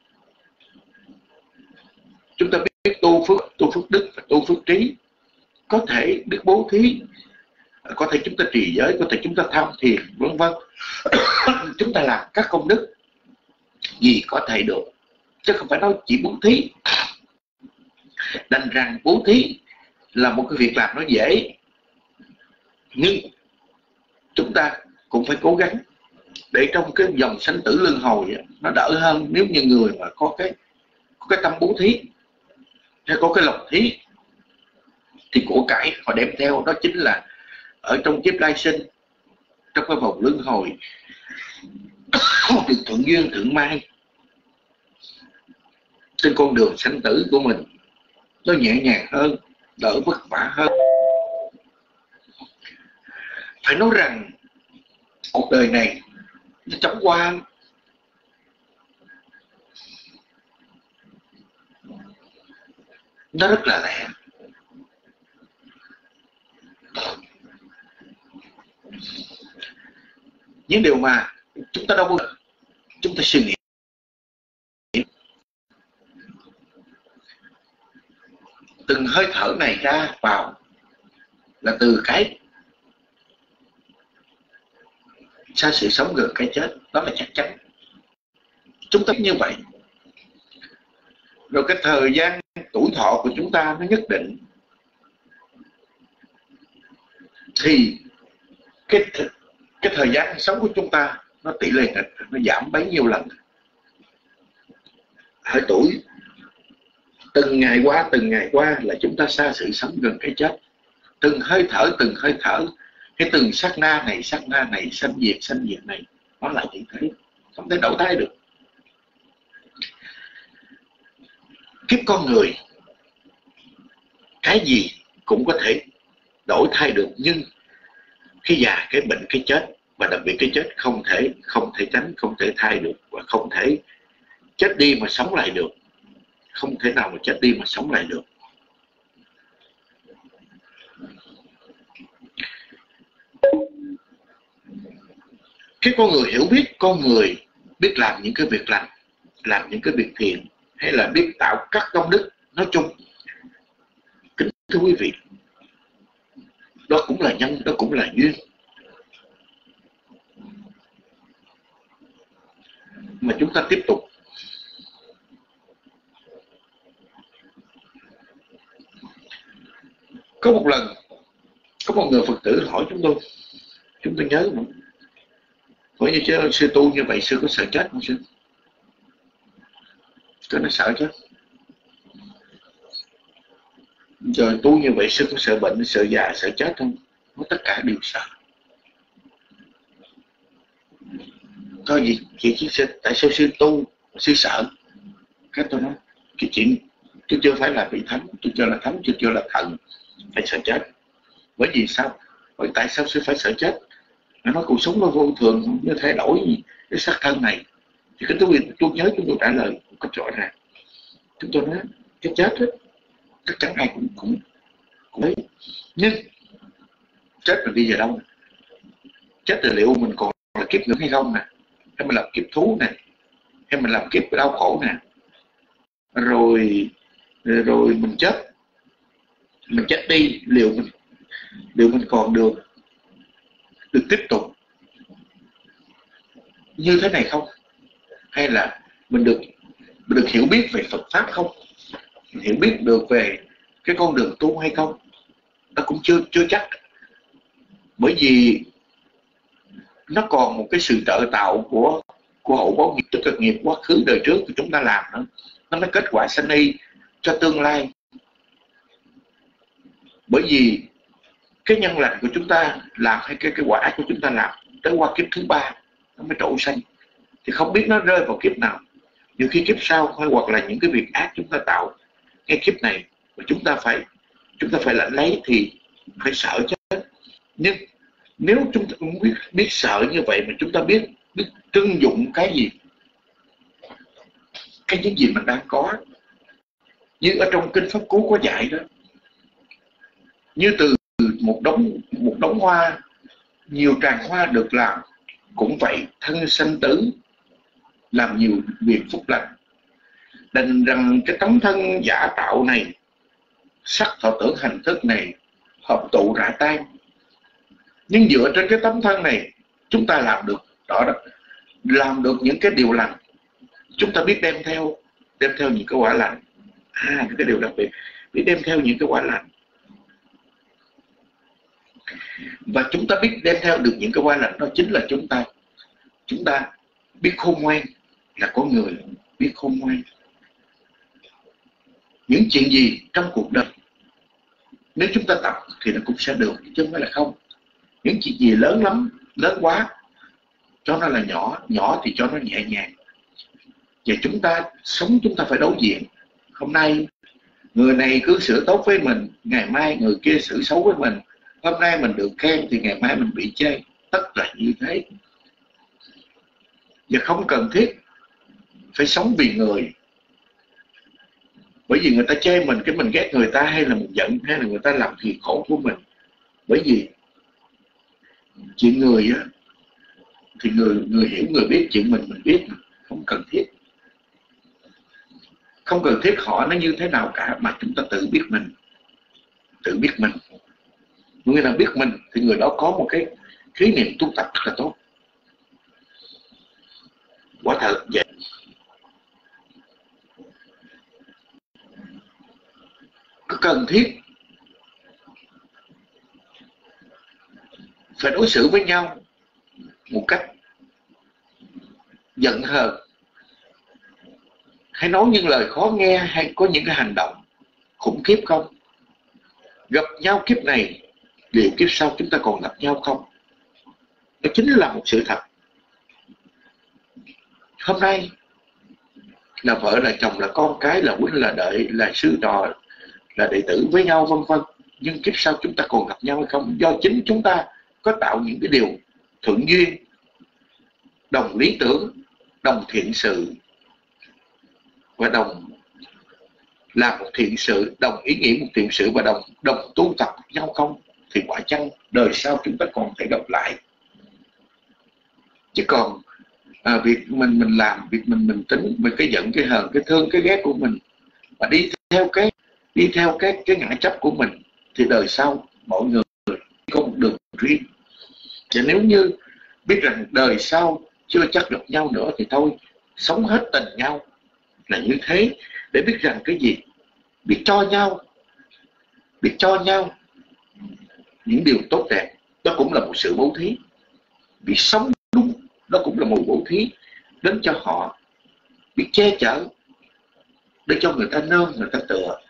Chúng ta biết tu phước, tu phước đức và tu phước trí. Có thể biết bố thí, có thể chúng ta trì giới, có thể chúng ta tham thiền, vân vân. Chúng ta làm các công đức gì có thể được, chứ không phải nói chỉ bố thí. Đành rằng bố thí là một cái việc làm nó dễ, nhưng chúng ta cũng phải cố gắng để trong cái dòng sanh tử luân hồi nó đỡ hơn. Nếu như người mà có cái có cái tâm bố thí hay có cái lòng thí thì của cải họ đem theo đó chính là ở trong kiếp lai sinh, trong cái vòng luân hồi được thuận duyên thượng mai trên con đường sanh tử của mình, nó nhẹ nhàng hơn, đỡ vất vả hơn. Phải nói rằng cuộc đời này nó chóng qua, nó rất là lẹ. Những điều mà chúng ta đâu có, chúng ta suy nghĩ từng hơi thở này ra vào là từ cái xa sự sống gần cái chết, đó là chắc chắn. Chúng ta như vậy. Rồi cái thời gian tuổi thọ của chúng ta nó nhất định, thì cái cái thời gian sống của chúng ta nó tỷ lệ nghịch, nó giảm bấy nhiêu lần. Ở tuổi từng ngày qua từng ngày qua là chúng ta xa sự sống gần cái chết. Từng hơi thở từng hơi thở, cái từng sát na này sát na này, sanh diệt sanh diệt này, nó là như thế, không thể đổi thay được. Kiếp con người cái gì cũng có thể đổi thay được, nhưng cái già, cái bệnh, cái chết, và đặc biệt cái chết không thể không thể tránh, không thể thay được, và không thể chết đi mà sống lại được. Không thể nào mà chết đi mà sống lại được. Cái con người hiểu biết, con người biết làm những cái việc lành, làm những cái việc thiện, hay là biết tạo các công đức nói chung, kính thưa quý vị, đó cũng là nhân, đó cũng là duyên. Mà chúng ta tiếp tục có một lần có một người Phật tử hỏi chúng tôi, chúng tôi nhớ mà, hỏi như chứ sư tu như vậy sư có sợ chết không sư? Tôi nói sợ chứ. Rồi tu như vậy sư có sợ bệnh, sợ già, sợ chết không? Nó tất cả đều sợ. Thôi gì chị chỉ tại sao sư tu sư sợ? Cái tôi nói cái chuyện tôi chưa phải là vị thánh, tôi chưa là thánh, tôi chưa là thần phải sợ chết. Bởi vì sao? Bởi tại sao sư phải sợ chết? Nó nói cuộc sống nó vô thường, không như thay đổi cái xác thân này. Thì cái tôi tôi nhớ chúng tôi trả lời một cách rõ ràng. Chúng tôi nói cái chết đó, chắc chắn ai cũng cũng cũng thấy. Nhưng chết rồi đi về đâu? Chết rồi liệu mình còn là kiếp nữa hay không nè? Hay mình làm kiếp thú nè? Hay mình làm kiếp đau khổ nè? Rồi rồi mình chết, mình chết đi, liệu mình liệu mình còn được được tiếp tục như thế này không? Hay là mình được mình được hiểu biết về Phật pháp không? Mình hiểu biết được về cái con đường tu hay không? Nó cũng chưa chưa chắc. Bởi vì nó còn một cái sự trợ tạo của của hậu báo nghiệp, tức là nghiệp quá khứ đời trước của chúng ta làm nữa. Nó mới kết quả sanh y cho tương lai. Bởi vì cái nhân lành của chúng ta làm, hay cái cái quả ác của chúng ta làm, tới qua kiếp thứ ba nó mới trổ sanh. Thì không biết nó rơi vào kiếp nào. Nhiều khi kiếp sau, hay hoặc là những cái việc ác chúng ta tạo cái kiếp này mà chúng ta phải chúng ta phải lãnh lấy thì phải sợ chết. Nhưng nếu chúng ta cũng biết biết sợ như vậy mà chúng ta biết biết trân dụng cái gì, cái những gì mình đang có, như ở trong kinh Pháp Cú có dạy đó, như từ một đống một đống hoa, nhiều tràng hoa được làm, cũng vậy thân sanh tử làm nhiều việc phúc lành. Đành rằng cái tấm thân giả tạo này, sắc thọ tưởng hành thức này hợp tụ rã tan. Nhưng dựa trên cái tấm thân này, chúng ta làm được đó, đó làm được những cái điều lành. Chúng ta biết đem theo đem theo những cái quả lành. À, cái điều đặc biệt, biết đem theo những cái quả lành. Và chúng ta biết đem theo được những cái quả lành, đó chính là chúng ta chúng ta biết khôn ngoan, là con người biết khôn ngoan. Những chuyện gì trong cuộc đời nếu chúng ta tập thì nó cũng sẽ được, chứ không phải là không. Những chuyện gì lớn lắm, lớn quá, cho nó là nhỏ, nhỏ thì cho nó nhẹ nhàng. Và chúng ta sống, chúng ta phải đối diện. Hôm nay người này cư xử tốt với mình, ngày mai người kia xử xấu với mình. Hôm nay mình được khen thì ngày mai mình bị chê. Tất là như thế. Và không cần thiết phải sống vì người. Bởi vì người ta chê mình, cái mình ghét người ta, hay là mình giận, hay là người ta làm phiền khổ của mình. Bởi vì chuyện người á, thì người người hiểu, người biết, chuyện mình mình biết. cần thiết. Không cần thiết họ nó như thế nào cả, mà chúng ta tự biết mình. Tự biết mình. Người nào biết mình thì người đó có một cái khí niệm tu tập rất là tốt. Quả thật vậy. Có cần thiết phải đối xử với nhau một cách giận hờn, hay nói những lời khó nghe, hay có những cái hành động khủng khiếp không? Gặp nhau kiếp này, liệu kiếp sau chúng ta còn gặp nhau không? Đó chính là một sự thật. Hôm nay là vợ, là chồng, là con cái, là huynh, là đệ, là sư trò, là đệ tử với nhau, vân vân. Nhưng kiếp sau chúng ta còn gặp nhau hay không? Do chính chúng ta có tạo những cái điều thuận duyên, đồng lý tưởng, đồng thiện sự và đồng làm một thiện sự, đồng ý nghĩa một thiện sự và đồng đồng tu tập nhau không, thì quả chăng đời sau chúng ta còn thể gặp lại. Chứ còn à, việc mình mình làm, việc mình mình tính, mình cái giận, cái hờn, cái thương, cái ghét của mình mà đi theo cái đi theo cái cái ngã chấp của mình, thì đời sau mọi người có một đường riêng. Và nếu như biết rằng đời sau chưa chắc gặp nhau nữa thì thôi, sống hết tình nhau là như thế, để biết rằng cái gì, biết cho nhau, biết cho nhau những điều tốt đẹp, đó cũng là một sự bố thí. Biết sống đúng, đó cũng là một bố thí đến cho họ. Biết che chở để cho người ta nương, người ta tựa.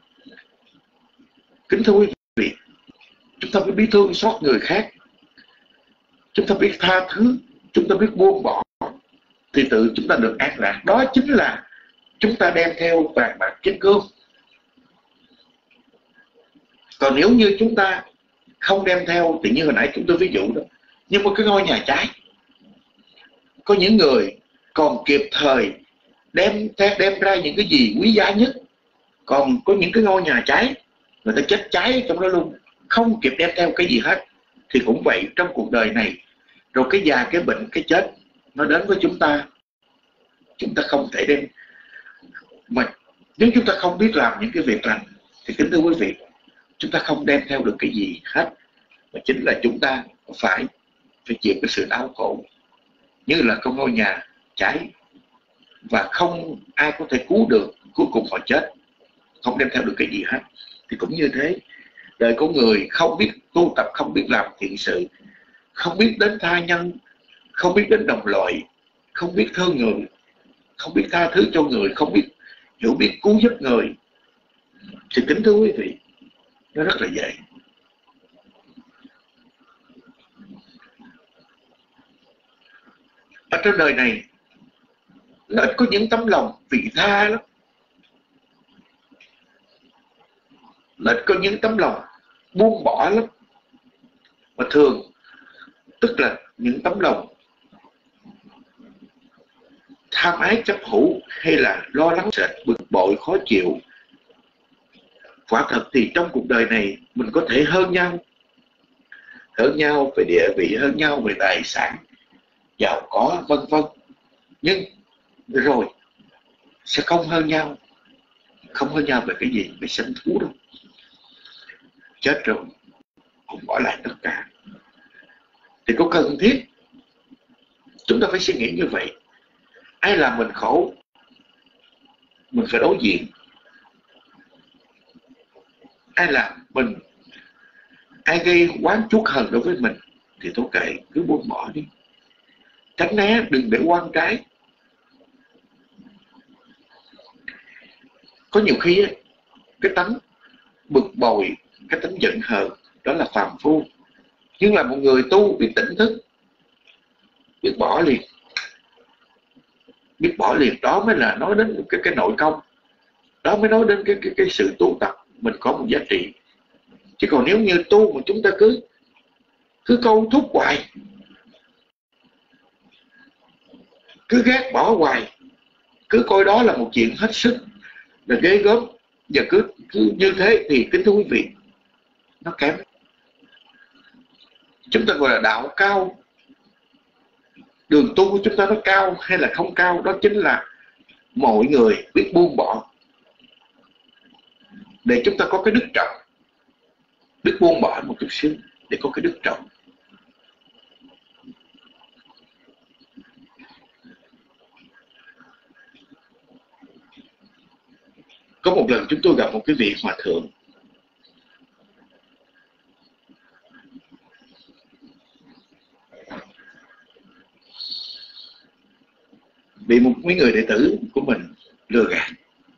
Kính thưa quý vị, chúng ta phải biết thương xót người khác, chúng ta biết tha thứ, chúng ta biết buông bỏ, thì tự chúng ta được an lạc. Đó chính là chúng ta đem theo vàng bạc kim cương. Còn nếu như chúng ta không đem theo, thì như hồi nãy chúng tôi ví dụ đó, nhưng mà cái ngôi nhà cháy, có những người còn kịp thời đem đem ra những cái gì quý giá nhất, còn có những cái ngôi nhà cháy, người ta chết cháy trong đó luôn, không kịp đem theo cái gì hết. Thì cũng vậy trong cuộc đời này, rồi cái già, cái bệnh, cái chết nó đến với chúng ta, chúng ta không thể đem. Mà nếu chúng ta không biết làm những cái việc lành thì kính thưa quý vị, chúng ta không đem theo được cái gì hết, mà chính là chúng ta phải phải chịu cái sự đau khổ, như là con ngôi nhà cháy và không ai có thể cứu được, cuối cùng họ chết, không đem theo được cái gì hết. Thì cũng như thế, đời của người không biết tu tập, không biết làm thiện sự, không biết đến tha nhân, không biết đến đồng loại, không biết thương người, không biết tha thứ cho người, không biết hiểu biết cứu giúp người, thì kính thưa quý vị, nó rất là dễ. Ở trên đời này nó ít có những tấm lòng vị tha lắm, nó ít có những tấm lòng buông bỏ lắm, mà thường tức là những tấm lòng tham ái chấp hữu, hay là lo lắng sợ, bực bội, khó chịu. Quả thật thì trong cuộc đời này mình có thể hơn nhau, hơn nhau về địa vị, hơn nhau về tài sản, giàu có, vân vân, nhưng rồi sẽ không hơn nhau. Không hơn nhau về cái gì? Về sanh thú đâu. Chết rồi cũng bỏ lại tất cả. Thì có cần thiết chúng ta phải suy nghĩ như vậy? Ai làm mình khổ, mình phải đối diện. Ai làm mình, ai gây oán chuốc hờn đối với mình, thì thôi kệ, cứ buông bỏ đi, tránh né, đừng để oan trái. Có nhiều khi cái tánh bực bội, cái tánh giận hờn, đó là phàm phu. Nhưng là một người tu biết tỉnh thức, biết bỏ liền, biết bỏ liền, đó mới là nói đến cái, cái nội công, đó mới nói đến cái, cái, cái sự tu tập mình có một giá trị. Chứ còn nếu như tu mà chúng ta cứ cứ câu thúc hoài, cứ ghét bỏ hoài, cứ coi đó là một chuyện hết sức là ghê gớm, và cứ, cứ như thế thì kính thưa quý vị, nó kém. Chúng ta gọi là đạo cao đường tu của chúng ta nó cao hay là không cao, đó chính là mọi người biết buông bỏ để chúng ta có cái đức trọng, biết buông bỏ một chút xíu để có cái đức trọng. Có một lần chúng tôi gặp một cái vị hòa thượng, bị một mấy người đệ tử của mình lừa gạt.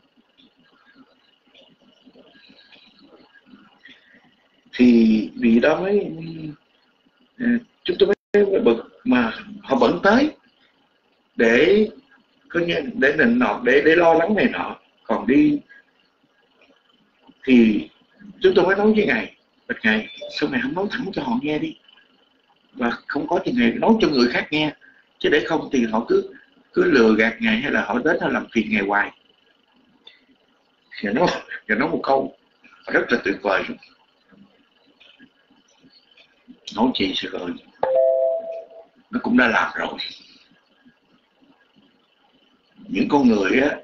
Thì vì đó mới chúng tôi mới bực, mà họ vẫn tới để coi như để nịnh nọt, để để lo lắng này nọ. Còn đi thì chúng tôi mới nói với ngài, bạch ngài, sao ngài không nói thẳng cho họ nghe đi, và không có thì ngài nói cho người khác nghe, chứ để không thì họ cứ cứ lừa gạt ngài, hay là họ đến họ làm phiền ngài hoài. Ngài nói, ngài nói một câu rất là tuyệt vời luôn. Nói chị sẽ gọi, nó cũng đã làm rồi. Những con người á,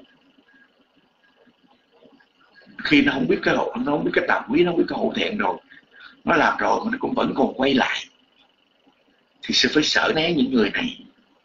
khi nó không biết cái hậu, nó không biết cái tầm quý, nó không biết cái hậu thẹn rồi, nó làm rồi mà nó cũng vẫn còn quay lại, thì sẽ phải sợ né những người này.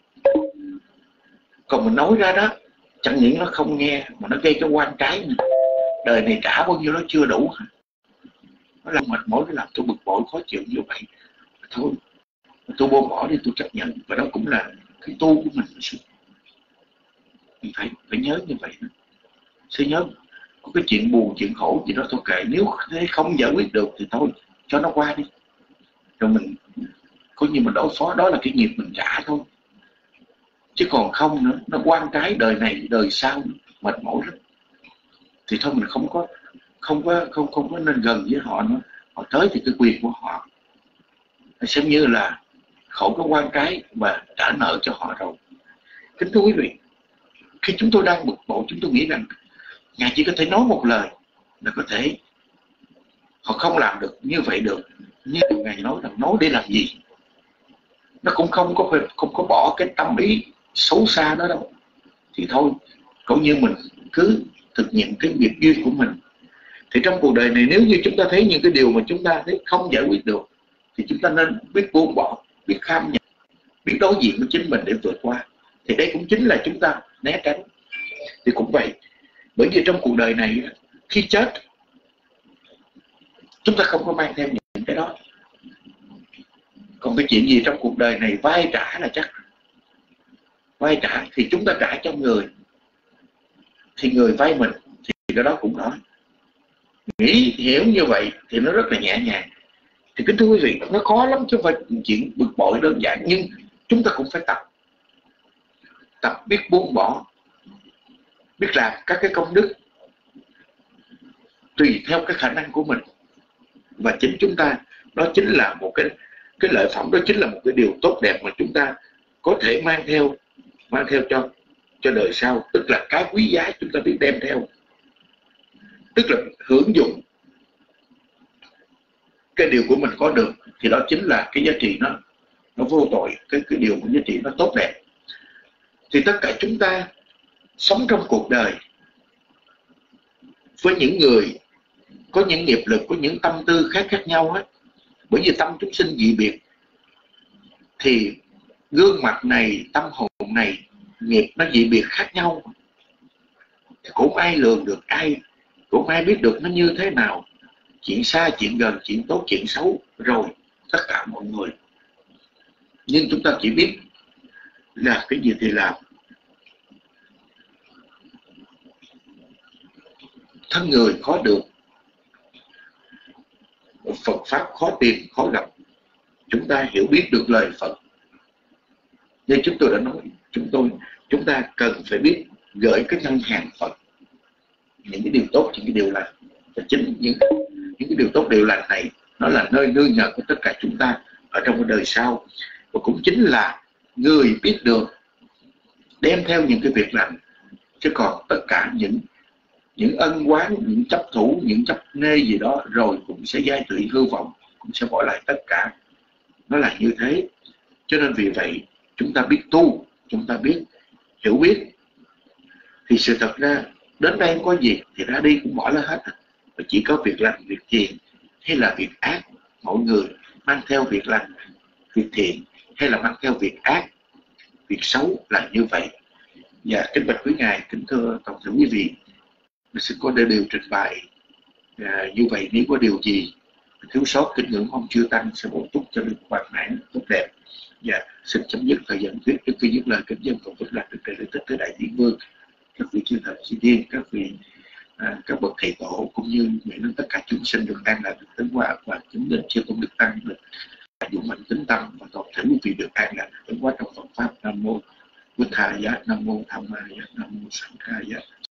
Còn mình nói ra đó, chẳng những nó không nghe mà nó gây cái oan trái nữa. Đời này trả bao nhiêu nó chưa đủ hả? Nó làm mệt mỏi, nó làm tôi bực bội khó chịu như vậy. Thôi, tôi buông bỏ đi, tôi chấp nhận. Và đó cũng là cái tu của mình. Mình phải, phải nhớ như vậy. Sẽ nhớ có cái chuyện buồn, chuyện khổ gì đó thôi kệ. Nếu không giải quyết được thì thôi, cho nó qua đi. Rồi mình coi như mình đối phó, đó là cái nghiệp mình trả thôi. Chứ còn không nữa, nó quan trái đời này, đời sau, mệt mỏi lắm. Thì thôi mình không có không có không không có nên gần với họ nữa. Họ tới thì cái quyền của họ, nó xem như là khổ cái quan trái và trả nợ cho họ rồi. Kính thưa quý vị, khi chúng tôi đang bực bội, chúng tôi nghĩ rằng ngài chỉ có thể nói một lời là có thể họ không làm được như vậy được. Nhưng ngài nói rằng nói để làm gì? Nó cũng không có không có bỏ cái tâm ý xấu xa đó đâu. Thì thôi, cũng như mình cứ thực hiện cái nghiệp duyên của mình. Thì trong cuộc đời này, nếu như chúng ta thấy những cái điều mà chúng ta thấy không giải quyết được, thì chúng ta nên biết buông bỏ, biết kham nhận, biết đối diện với chính mình để vượt qua. Thì đây cũng chính là chúng ta né tránh. Thì cũng vậy, bởi vì trong cuộc đời này, khi chết, chúng ta không có mang theo những cái đó. Còn cái chuyện gì trong cuộc đời này vay trả là chắc. Vay trả thì chúng ta trả cho người, thì người vay mình, thì cái đó cũng nói. Nghĩ hiểu như vậy thì nó rất là nhẹ nhàng. Thì kính thưa quý vị, nó khó lắm chứ không phải chuyện bực bội đơn giản. Nhưng chúng ta cũng phải tập. Tập biết buông bỏ, biết làm các cái công đức tùy theo cái khả năng của mình. Và chính chúng ta, đó chính là một cái cái lợi phẩm, đó chính là một cái điều tốt đẹp mà chúng ta có thể mang theo mang theo cho cho đời sau. Tức là cái quý giá chúng ta biết đem theo, tức là hưởng dụng cái điều của mình có được. Thì đó chính là cái giá trị nó nó vô tội, cái cái điều giá trị nó tốt đẹp. Thì tất cả chúng ta sống trong cuộc đời với những người có những nghiệp lực, có những tâm tư khác khác nhau hết. Bởi vì tâm chúng sinh dị biệt, thì gương mặt này, tâm hồn này, nghiệp nó dị biệt khác nhau. Thì cũng ai lường được ai, cũng ai biết được nó như thế nào. Chuyện xa, chuyện gần, chuyện tốt, chuyện xấu, rồi tất cả mọi người. Nhưng chúng ta chỉ biết là cái gì thì làm. Thân người khó được, Phật Pháp khó tìm, khó gặp. Chúng ta hiểu biết được lời Phật. Như chúng tôi đã nói, chúng tôi chúng ta cần phải biết gửi cái ngân hàng Phật những cái điều tốt, những cái điều lành. Và chính những, những cái điều tốt, điều lành này, nó là nơi nương nhờ của tất cả chúng ta ở trong cái đời sau. Và cũng chính là người biết được đem theo những cái việc lành. Chứ còn tất cả những những ân oán, những chấp thủ, những chấp nê gì đó, rồi cũng sẽ giai tụy hư vọng, cũng sẽ bỏ lại tất cả. Nó là như thế. Cho nên vì vậy chúng ta biết tu, chúng ta biết hiểu biết, thì sự thật ra đến đây không có gì thì ra đi cũng bỏ lỡ hết. Và chỉ có việc lành, việc thiện hay là việc ác, mọi người mang theo việc lành, việc thiện hay là mang theo việc ác, việc xấu là như vậy. Và kính bạch quý ngài, kính thưa toàn thể quý vị, xin có để điều trình bày à, như vậy. Nếu có điều gì thiếu sót, kính ngưỡng ông chư tăng sẽ bổ túc cho được hoàn mãn tốt đẹp. Và xin chấm dứt thời gian thuyết trước khi dứt lời kính dân cùng với lạc được trời tích tới đại thiên vương, các vị chư thần chư tiên, các vị à, các bậc thầy tổ, cũng như nguyện đến tất cả chúng sinh được an lạc, được tấn hóa và chứng định chưa tôn được tăng, được dụng mạnh tính tâm, và toàn thể quý vị được an lạc tấn hóa trong Phật pháp. Nam mô Bụt Thầy Giá, Nam mô Tham Ma Giá, Nam mô Sanh Ca Giá.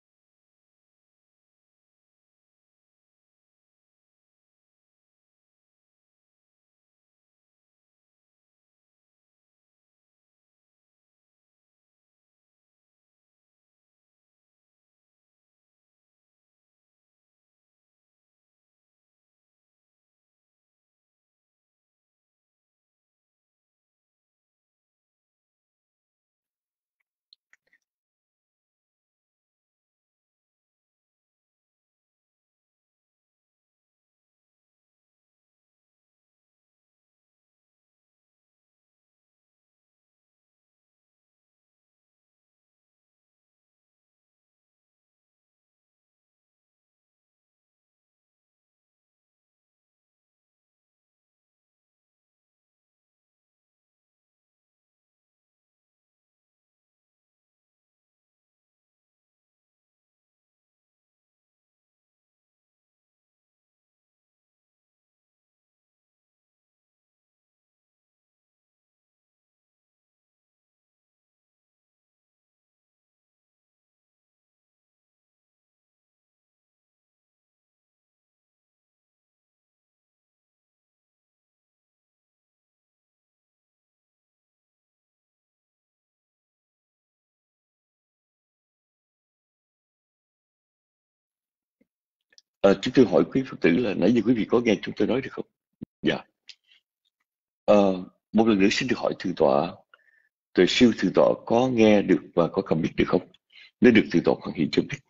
À, chúng tôi hỏi quý Phật tử là nãy giờ quý vị có nghe chúng tôi nói được không? Dạ. À, một lần nữa xin được hỏi thượng tọa, tuệ siêu thượng tọa có nghe được và có comment được không? Nếu được thượng tọa khoan hỷ cho biết.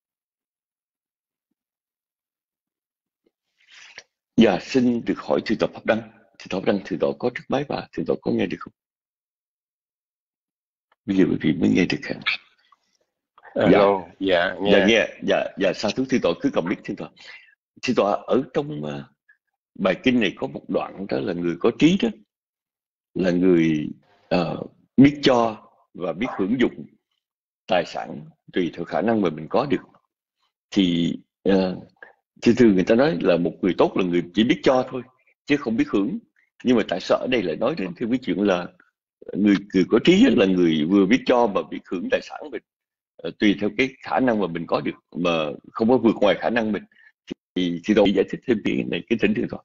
Dạ, xin được hỏi thượng tọa Pháp Đăng. Thượng tọa Pháp Đăng, thượng tọa có trước máy và thượng tọa có nghe được không? Bây giờ quý vị mới nghe được hả?
Alo, dạ,
dạ
nghe.
Dạ nghe, dạ, dạ sao thú thượng tọa cứ comment thượng tọa. Thượng tọa ở trong uh, bài kinh này có một đoạn đó là người có trí đó, là người uh, biết cho và biết hưởng dụng tài sản tùy theo khả năng mà mình có được. Thì uh, thường thường người ta nói là một người tốt là người chỉ biết cho thôi chứ không biết hưởng. Nhưng mà tại sao ở đây lại nói đến cái chuyện là người, người có trí là người vừa biết cho và biết hưởng tài sản mình uh, tùy theo cái khả năng mà mình có được, mà không có vượt ngoài khả năng mình. Thì thì tôi giải thích thêm cái này, cái tính được thôi.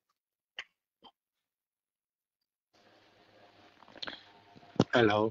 Alo.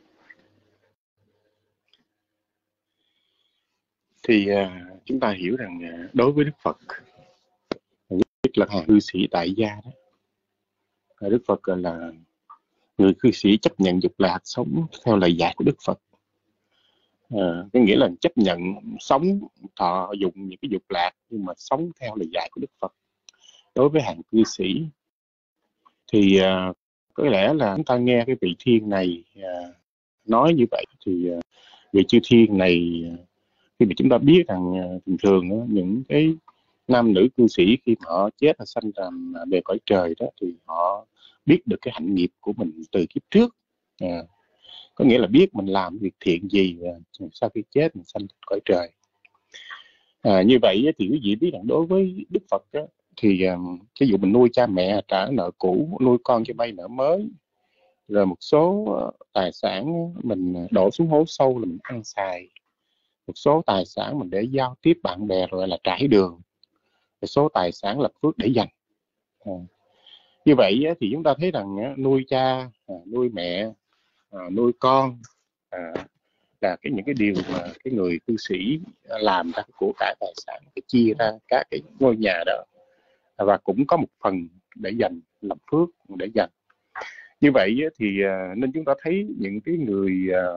Thì uh, chúng ta hiểu rằng uh, đối với Đức Phật, nhất là hàng cư sĩ tại gia đó, Đức Phật là người cư sĩ chấp nhận dục lạc, sống theo lời dạy của Đức Phật. Uh, có nghĩa là chấp nhận sống thọ dụng những cái dục lạc nhưng mà sống theo lời dạy của Đức Phật. Đối với hàng cư sĩ thì uh, có lẽ là chúng ta nghe cái vị thiên này uh, nói như vậy, thì uh, vị chư thiên này uh, khi mà chúng ta biết rằng uh, thường thường uh, những cái nam nữ cư sĩ khi mà họ chết và sanh làm uh, về cõi trời đó, thì họ biết được cái hạnh nghiệp của mình từ kiếp trước. Uh, có nghĩa là biết mình làm việc thiện gì uh, sau khi chết mình sanh cõi trời. Uh, như vậy uh, thì quý vị biết rằng đối với Đức Phật đó, thì um, ví dụ mình nuôi cha mẹ trả nợ cũ, nuôi con cho vay nợ mới, rồi một số uh, tài sản mình đổ xuống hố sâu là mình ăn xài, một số tài sản mình để giao tiếp bạn bè rồi là trải đường, một số tài sản lập phước để dành. Uh, như vậy uh, thì chúng ta thấy rằng uh, nuôi cha, uh, nuôi mẹ, uh, nuôi con uh, là cái những cái điều mà cái người cư sĩ làm ra của cải tài sản, để chia ra các cái ngôi nhà đó, và cũng có một phần để dành làm phước để dành. Như vậy thì nên chúng ta thấy những cái người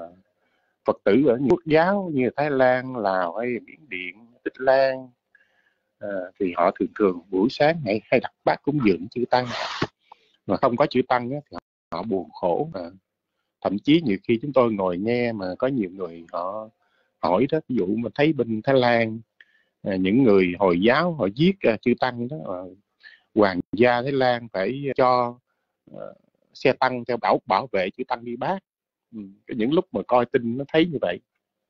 Phật tử ở những quốc giáo như Thái Lan, Lào hay Miến Điện, Tích Lan, à, thì họ thường thường buổi sáng hay, hay đặt bát cúng dường chư tăng, mà không có chư tăng thì họ buồn khổ. À, thậm chí nhiều khi chúng tôi ngồi nghe mà có nhiều người họ hỏi đó, ví dụ mình thấy bên Thái Lan à, những người Hồi giáo họ giết à, chư tăng đó, à, hoàng gia Thái Lan phải cho à, xe tăng theo bảo bảo vệ chư tăng đi bát. Ừ, những lúc mà coi tin nó thấy như vậy.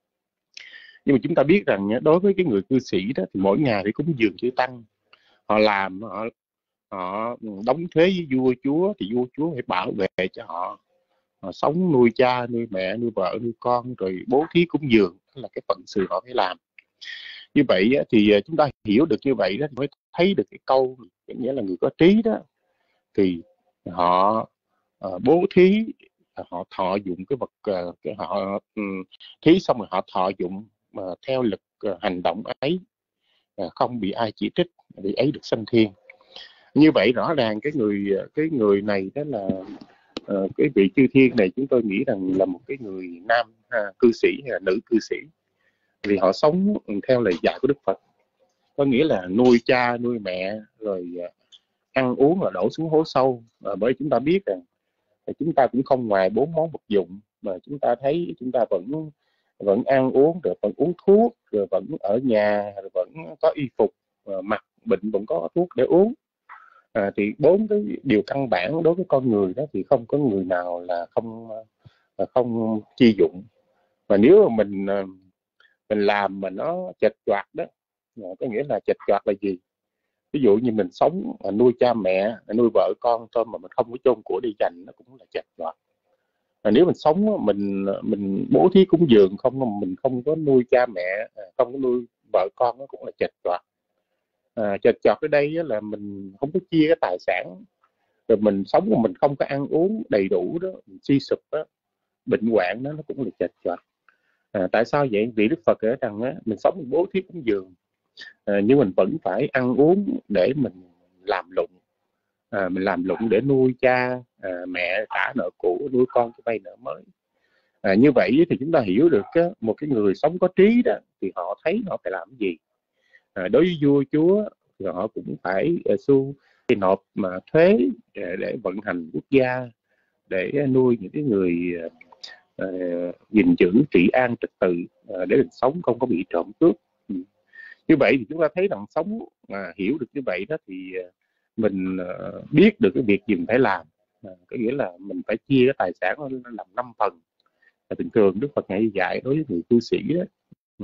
Nhưng mà chúng ta biết rằng đối với cái người cư sĩ đó thì mỗi ngày phải cúng dường chư tăng, họ làm họ họ đóng thuế với vua chúa thì vua chúa phải bảo vệ cho họ, họ sống nuôi cha nuôi mẹ nuôi vợ nuôi con rồi bố thí cúng dường, đó là cái phận sự họ phải làm. Như vậy thì chúng ta hiểu được như vậy đó thì mới thấy được cái câu nghĩa là người có trí đó thì họ uh, bố thí, họ thọ dụng cái vật uh, cái họ um, thí xong rồi họ thọ dụng uh, theo lực uh, hành động ấy, uh, không bị ai chỉ trích, bị ấy được sanh thiên. Như vậy rõ ràng cái người cái người này đó là uh, cái vị chư thiên này chúng tôi nghĩ rằng là một cái người nam ha, cư sĩ hay là nữ cư sĩ, vì họ sống theo lời dạy của Đức Phật, có nghĩa là nuôi cha nuôi mẹ rồi uh, ăn uống là đổ xuống hố sâu. À, bởi chúng ta biết rằng chúng ta cũng không ngoài bốn món vật dụng mà chúng ta thấy chúng ta vẫn vẫn ăn uống, rồi vẫn uống thuốc, rồi vẫn ở nhà, rồi vẫn có y phục, mặc bệnh vẫn có thuốc để uống. À, thì bốn cái điều căn bản đối với con người đó thì không có người nào là không là không chi dụng. Và nếu mà mình mình làm mà nó chệch choạc đó, có nghĩa là chệch choạc là gì? Ví dụ như mình sống nuôi cha mẹ, nuôi vợ con thôi mà mình không có chôn của đi dành, nó cũng là chệch choạc. À, nếu mình sống mình mình bố thí cúng dường không, mình không có nuôi cha mẹ, không có nuôi vợ con, nó cũng là chệch choạc. À, chệch choạc ở đây là mình không có chia cái tài sản, rồi mình sống mà mình không có ăn uống đầy đủ đó, mình suy sụp đó, bệnh hoạn đó, nó cũng là chệch choạc. À, tại sao vậy? Vì Đức Phật ở rằng á, mình sống mình bố thí cúng dường, à, nhưng mình vẫn phải ăn uống để mình làm lụng, à, mình làm lụng để nuôi cha à, mẹ, trả nợ cũ, nuôi con cho vay nợ mới. À, như vậy thì chúng ta hiểu được á, một cái người sống có trí đó thì họ thấy họ phải làm gì. À, đối với vua chúa thì họ cũng phải uh, su thì nộp mà thuế để, để vận hành quốc gia, để nuôi những cái người uh, gìn giữ trị an trật tự, uh, để mình sống không có bị trộm cướp. Ừ. Như vậy thì chúng ta thấy rằng sống mà hiểu được như vậy đó thì uh, mình uh, biết được cái việc gì mình phải làm. À, có nghĩa là mình phải chia cái tài sản nó làm năm phần. À, bình thường Đức Phật ngày dạy đối với người cư sĩ đó. Ừ.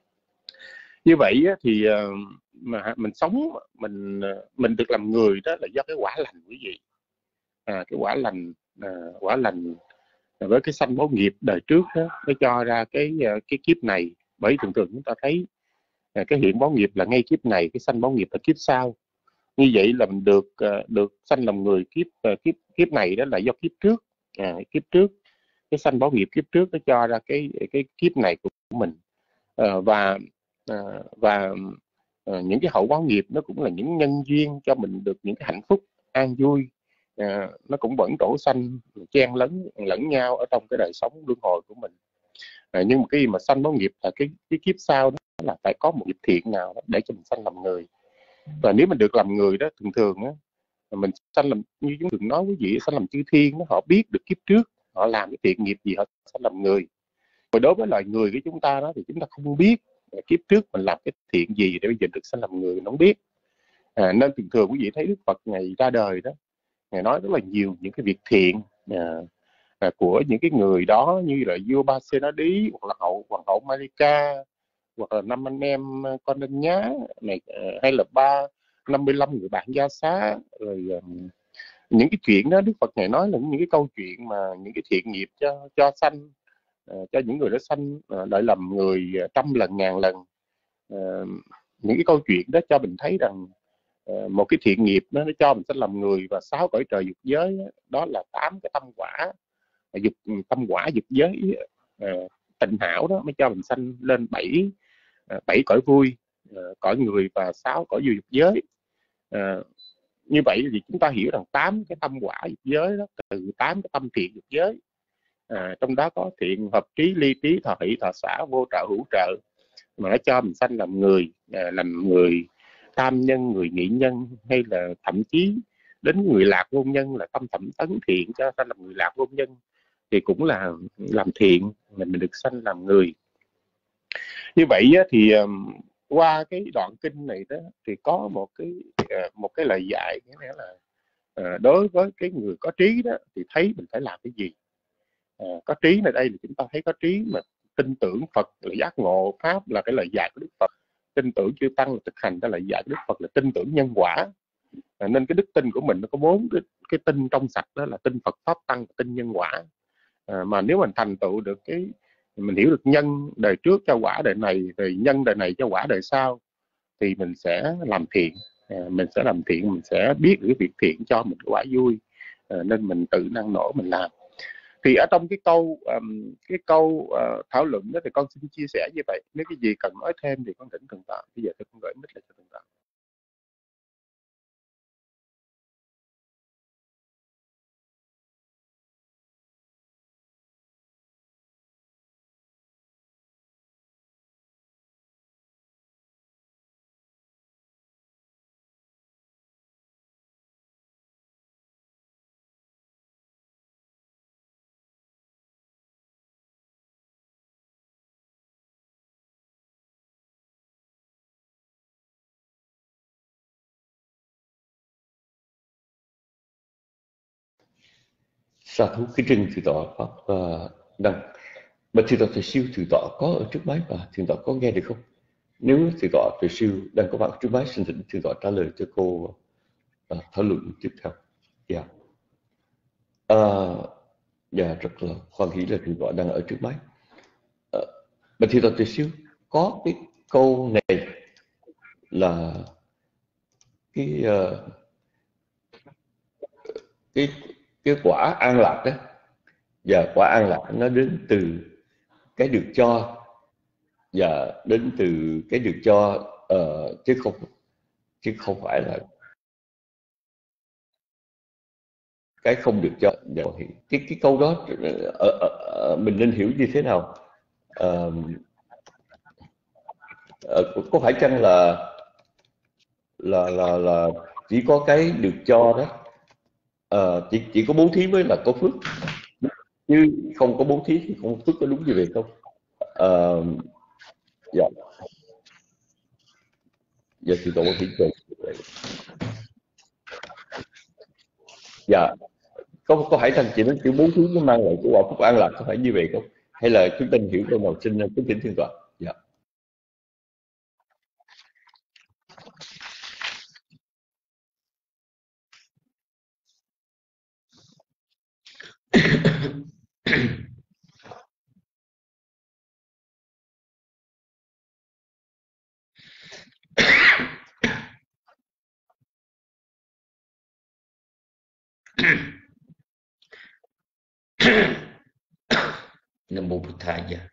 Như vậy á, thì uh, mà mình sống mình mình được làm người đó là do cái quả lành quý vị. À, cái quả lành à, quả lành với cái sanh báo nghiệp đời trước đó, nó cho ra cái cái kiếp này. Bởi thường thường chúng ta thấy à, cái hiện báo nghiệp là ngay kiếp này, cái sanh báo nghiệp là kiếp sau. Như vậy là mình được được sanh làm người kiếp kiếp kiếp này đó là do kiếp trước. À, kiếp trước cái sanh báo nghiệp kiếp trước nó cho ra cái cái kiếp này của mình. À, và à, và à, những cái hậu báo nghiệp nó cũng là những nhân duyên cho mình được những cái hạnh phúc an vui. À, nó cũng vẫn đổ sanh chen lấn lẫn nhau ở trong cái đời sống luân hồi của mình. À, nhưng mà cái mà sanh báo nghiệp là cái cái kiếp sau đó là phải có một nghiệp thiện nào đó để cho mình sanh làm người. Và nếu mình được làm người đó, thường thường á, mình sanh làm như chúng thường nói quý vị, sanh làm chư thiên đó, họ biết được kiếp trước họ làm cái thiện nghiệp gì họ sanh làm người. Và đối với loài người của chúng ta đó thì chúng ta không biết kiếp trước mình làm cái thiện gì để bây giờ được sanh làm người, mình không biết. À, nên thường thường quý vị thấy Đức Phật ngày ra đời đó, Ngài nói rất là nhiều những cái việc thiện à, à, của những cái người đó, như là vua Ba Sê Na Đí, hoặc là hậu hoàng hậu Marika, hoặc là năm anh em con nên nhá này, hay là ba năm mươi lăm người bạn gia xá, rồi um, những cái chuyện đó Đức Phật Ngài nói là những cái câu chuyện mà những cái thiện nghiệp cho cho sanh, uh, cho những người đó sanh uh, đợi làm người trăm lần ngàn lần. Uh, những cái câu chuyện đó cho mình thấy rằng uh, một cái thiện nghiệp đó, nó cho mình sẽ làm người, và sáu cõi trời dục giới đó, đó là tám cái tâm quả dục tâm quả dục giới uh, tịnh hảo đó mới cho mình sanh lên bảy bảy cõi vui, cõi người và sáu cõi dục giới. À, như vậy thì chúng ta hiểu rằng tám cái tâm quả dục giới đó, từ tám cái tâm thiện dục giới, à, trong đó có thiện hợp trí, ly trí, thọ hỷ, thọ xả, vô trợ, hữu trợ, mà nó cho mình sanh làm người, à, làm người tam nhân, người nghị nhân, hay là thậm chí đến người lạc vô nhân, là tâm thẩm tấn thiện cho sanh làm người lạc vô nhân, thì cũng là làm thiện mình được sanh làm người. Như vậy á, thì um, qua cái đoạn kinh này đó thì có một cái uh, một cái lời dạy, nghĩa là uh, đối với cái người có trí đó thì thấy mình phải làm cái gì. Uh, có trí này đây là chúng ta thấy có trí mà tin tưởng Phật là giác ngộ pháp, là cái lời dạy của Đức Phật. Tin tưởng chư tăng là thực hành, đó là dạy của Đức Phật là tin tưởng nhân quả. À, nên cái đức tin của mình nó có bốn cái, cái tin trong sạch, đó là tin Phật pháp tăng, tin nhân quả. À, mà nếu mình thành tựu được cái, mình hiểu được nhân đời trước cho quả đời này, rồi nhân đời này cho quả đời sau, thì mình sẽ làm thiện. À, mình sẽ làm thiện, mình sẽ biết được cái việc thiện cho mình quả vui. À, nên mình tự năng nổ mình làm. Thì ở trong cái câu um, cái câu uh, thảo luận đó thì con xin chia sẻ như vậy. Nếu cái gì cần nói thêm thì con thỉnh Thượng tọa. Bây giờ tôi cũng gửi mic lại cho Thượng tọa.
Sa thú cái trưng thượng tọa pháp uh, đăng. Mà thượng tọa Tuệ Siêu thượng tọa có ở trước máy và thượng tọa có nghe được không? Nếu thượng tọa Tuệ Siêu đang có mặt trước máy, xin thỉnh thượng tọa trả lời cho cô uh, thảo luận tiếp theo. Dạ. Yeah. Uh, dạ rất là hoan hỷ là thượng tọa đang ở trước máy. Uh, mà thượng tọa Tuệ Siêu có cái câu này là cái uh, cái cái quả an lạc đó, và quả an lạc nó đến từ cái được cho, và đến từ cái được cho uh, chứ không chứ không phải là cái không được cho. Thì cái cái câu đó ở, ở, ở, mình nên hiểu như thế nào? Uh, uh, có phải chăng là là là là chỉ có cái được cho đó, uh, chỉ chỉ có bố thí mới là có phước, chứ không có bố thí thì không phước, có đúng như vậy không? Uh, dạ dạ thì tôi có thể dạ có có phải rằng chỉ đến chữ bố thí nó mang lại của quả phúc an lạc, có phải như vậy không? Hay là chúng ta hiểu câu nào xin kính thỉnh thượng tọa? Dạ.
Nam mô Bụt Thầy dạ.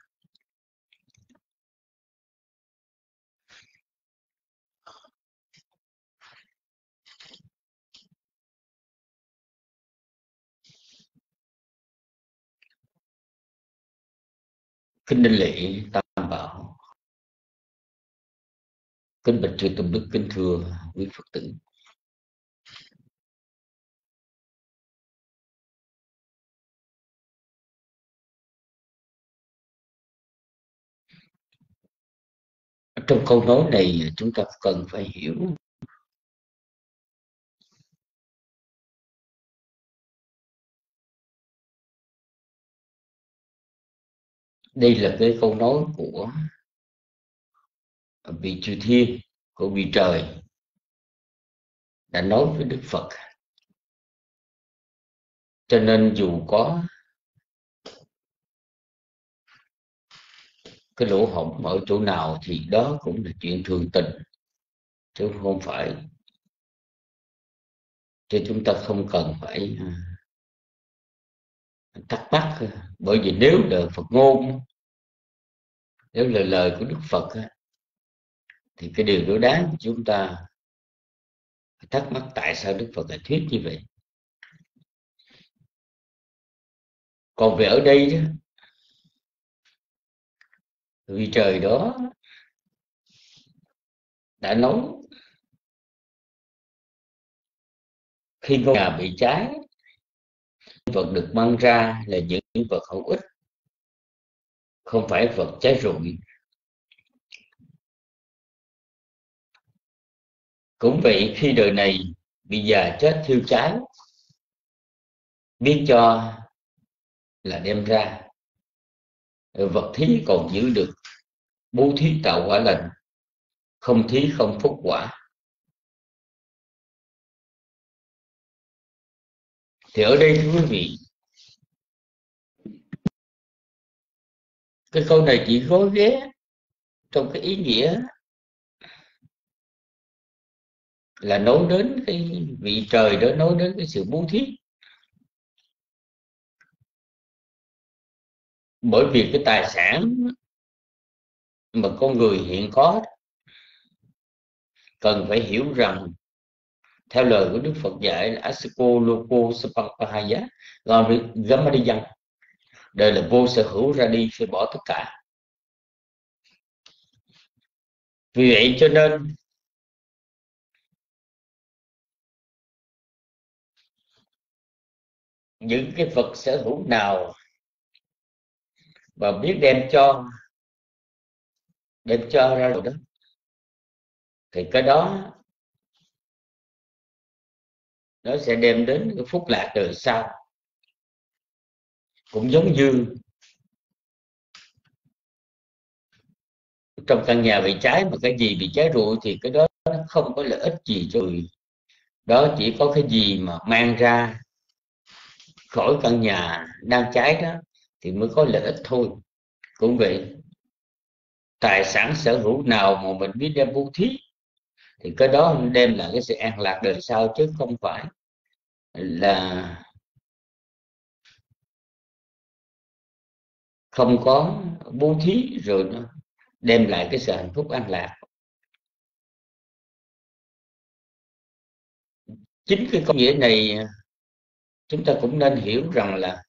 Kính đảnh lễ Tam Bảo, kính bạch chư tôn đức, kính thưa quý Phật tử. Trong câu nói này chúng ta cần phải hiểu đây là cái câu nói của vị chư thiên, của vị trời đã nói với Đức Phật. Cho nên dù có cái lỗ hổng ở chỗ nào thì đó cũng là chuyện thường tình, chứ không phải, cho chúng ta không cần phải thắc mắc. Bởi vì nếu lời Phật ngôn, nếu là lời của Đức Phật thì cái điều đó đáng chúng ta thắc mắc tại sao Đức Phật lại thuyết như vậy. Còn về ở đây đó, vì trời đó đã nói khi ngôi nhà bị cháy, vật được mang ra là những vật hữu ích, không phải vật cháy rụi. Cũng vậy, khi đời này bị già chết thiêu cháy, biết cho là đem ra, vật thí còn giữ được, bố thí tạo quả lành, không thí không phúc quả. Thì ở đây thưa quý vị, cái câu này chỉ gói ghé trong cái ý nghĩa là nói đến cái vị trời đó, nói đến cái sự bố thí. Bởi vì cái tài sản mà con người hiện có, cần phải hiểu rằng theo lời của Đức Phật dạy là Asiko Loko Sapapahaya Gamadiyan, đời là vô sở hữu, ra đi phải bỏ tất cả. Vì vậy cho nên những cái vật sở hữu nào mà biết đem cho đem cho ra rồi đó, thì cái đó nó sẽ đem đến cái phúc lạc đời sau. Cũng giống như trong căn nhà bị cháy mà cái gì bị cháy rụi thì cái đó nó không có lợi ích gì cho người đó, chỉ có cái gì mà mang ra khỏi căn nhà đang cháy đó thì mới có lợi ích thôi. Cũng vậy, tài sản sở hữu nào mà mình biết đem bố thí thì cái đó đem lại cái sự an lạc đời sau, chứ không phải là không có bố thí rồi nó đem lại cái sự hạnh phúc an lạc. Chính cái câu nghĩa này chúng ta cũng nên hiểu rằng là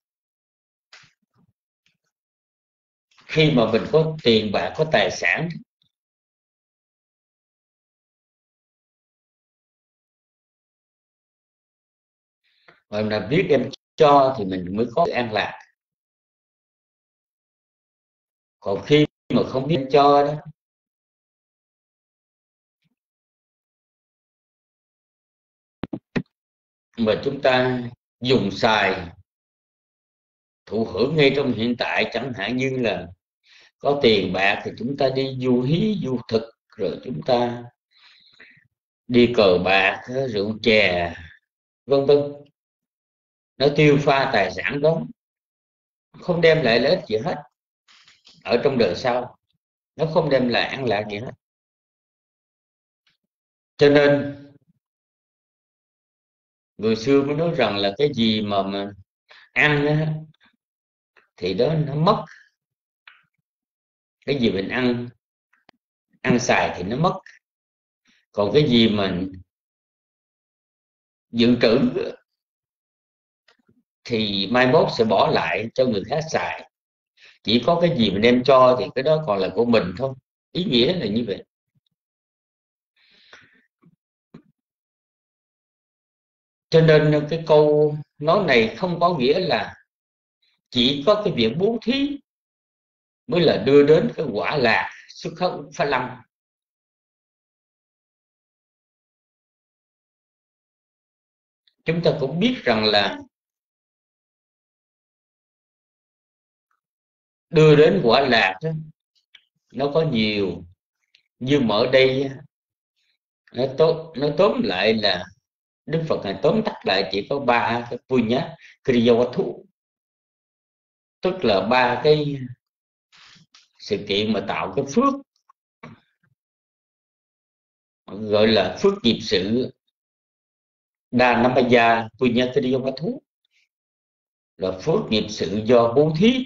khi mà mình có tiền bạc, có tài sản, mà là biết đem cho thì mình mới có an lạc. Còn khi mà không biết cho đó, mà chúng ta dùng xài thụ hưởng ngay trong hiện tại, chẳng hạn như là có tiền bạc thì chúng ta đi du hí du thực, rồi chúng ta đi cờ bạc, rượu chè, vân vân, nó tiêu pha tài sản đó, không đem lại lợi ích gì hết ở trong đời sau, nó không đem lại an lạc gì hết. Cho nên người xưa mới nói rằng là cái gì mà, mà ăn á, thì đó nó mất. Cái gì mình ăn ăn xài thì nó mất, còn cái gì mình dự trữ thì mai mốt sẽ bỏ lại cho người khác xài. Chỉ có cái gì mình đem cho thì cái đó còn là của mình thôi. Ý nghĩa là như vậy. Cho nên cái câu nói này không có nghĩa là chỉ có cái việc bố thí mới là đưa đến cái quả lạc xuất khấu phá lâm. Chúng ta cũng biết rằng là đưa đến quả lạc đó, nó có nhiều, nhưng mà ở đây nó tốt nó tóm lại là Đức Phật này tóm tắt lại chỉ có ba cái punya kriyawathu, tức là ba cái sự kiện mà tạo cái phước, gọi là phước nghiệp sự Dhanamaya punya kriyawathu, là phước nghiệp sự do bố thí.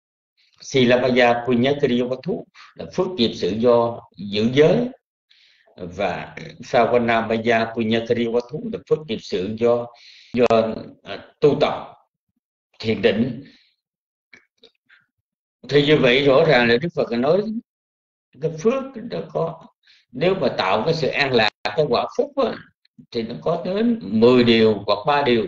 Silamaya punya kriyawathu là phước nghiệp sự do giữ giới. và Savanamaya Punyakari Watu là phước nghiệp sự do do à, tu tập thiền định. Thì như vậy rõ ràng là Đức Phật nói cái phước đó có, nếu mà tạo cái sự an lạc, cái quả phúc á, thì nó có đến mười điều hoặc ba điều,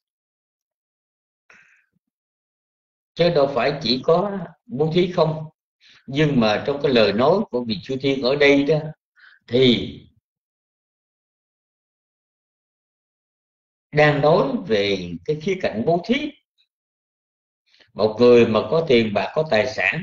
chứ đâu phải chỉ có bố thí không. Nhưng mà trong cái lời nói của vị Chư Thiên ở đây đó thì đang nói về cái khía cạnh bố thí. Một người mà có tiền bạc, có tài sản,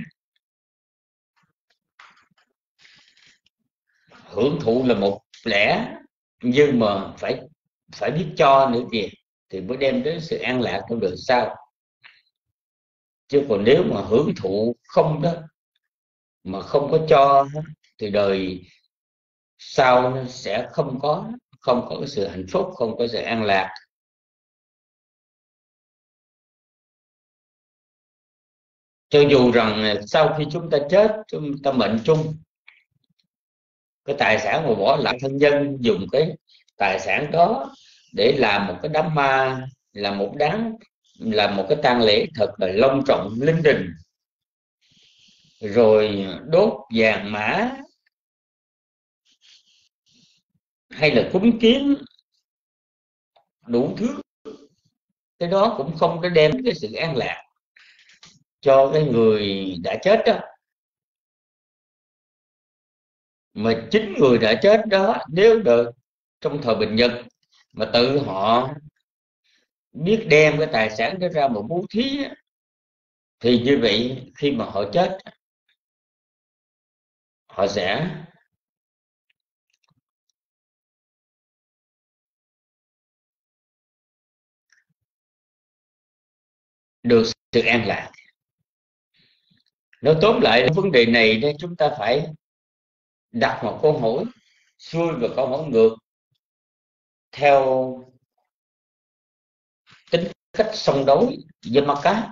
hưởng thụ là một lẽ, nhưng mà phải phải biết cho nữa kìa, thì mới đem đến sự an lạc trong đời sau. Chứ còn nếu mà hưởng thụ không đó, mà không có cho, thì đời sau nó sẽ không có không có cái sự hạnh phúc, không có sự an lạc. Cho dù rằng sau khi chúng ta chết, chúng ta mệnh chung, cái tài sản mà bỏ lại thân nhân dùng cái tài sản đó để làm một cái đám ma, là một đám là một cái tang lễ thật là long trọng linh đình, rồi đốt vàng mã hay là cúng kiến đủ thứ, cái đó cũng không có đem cái sự an lạc cho cái người đã chết đó. Mà chính người đã chết đó, nếu được trong thời bình nhật mà tự họ biết đem cái tài sản đó ra một bố thí, thì như vậy khi mà họ chết, họ sẽ được sự an lạc. Nói tóm lại vấn đề này đó, chúng ta phải đặt một câu hỏi xuôi và câu hỏi ngược theo tính cách song đối Yamaka.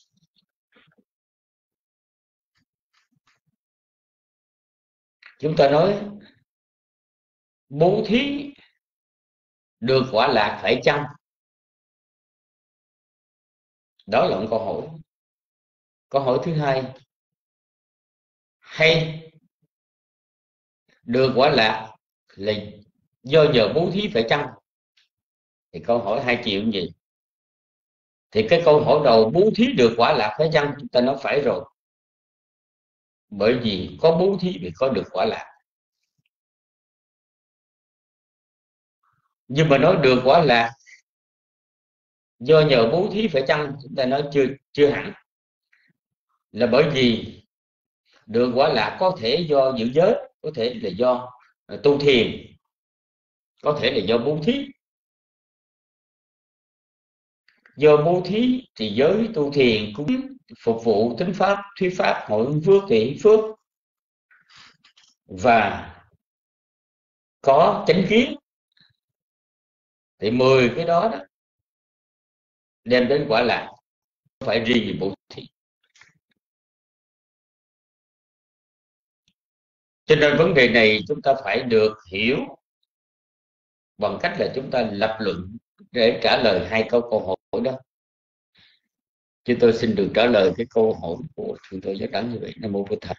Chúng ta nói bố thí được quả lạc phải chăng? Đó là một câu hỏi. Câu hỏi thứ hai, hay được quả lạc là do nhờ bố thí phải chăng? Thì câu hỏi hai chiều gì? Thì cái câu hỏi đầu, bố thí được quả lạc phải chăng, chúng ta nói phải rồi. Bởi vì có bố thí thì có được quả lạc. Nhưng mà nói được quả lạc do nhờ bố thí phải chăng, chúng ta nói chưa chưa hẳn. Là bởi vì được quả lạc có thể do giữ giới, có thể là do tu thiền, có thể là do bố thí. Do bố thí thì giới tu thiền cũng phục vụ tính pháp, thuyết pháp, hội ứng phước, thị phước, và có chánh kiến, thì mười cái đó đó đem đến quả lạc, không phải riêng gì bố thí. Cho nên vấn đề này chúng ta phải được hiểu bằng cách là chúng ta lập luận để trả lời hai câu câu hỏi đó. Chứ tôi xin được trả lời cái câu hỏi của thượng tọa Giác Đẳng như vậy. Nam mô Bổn Thầy.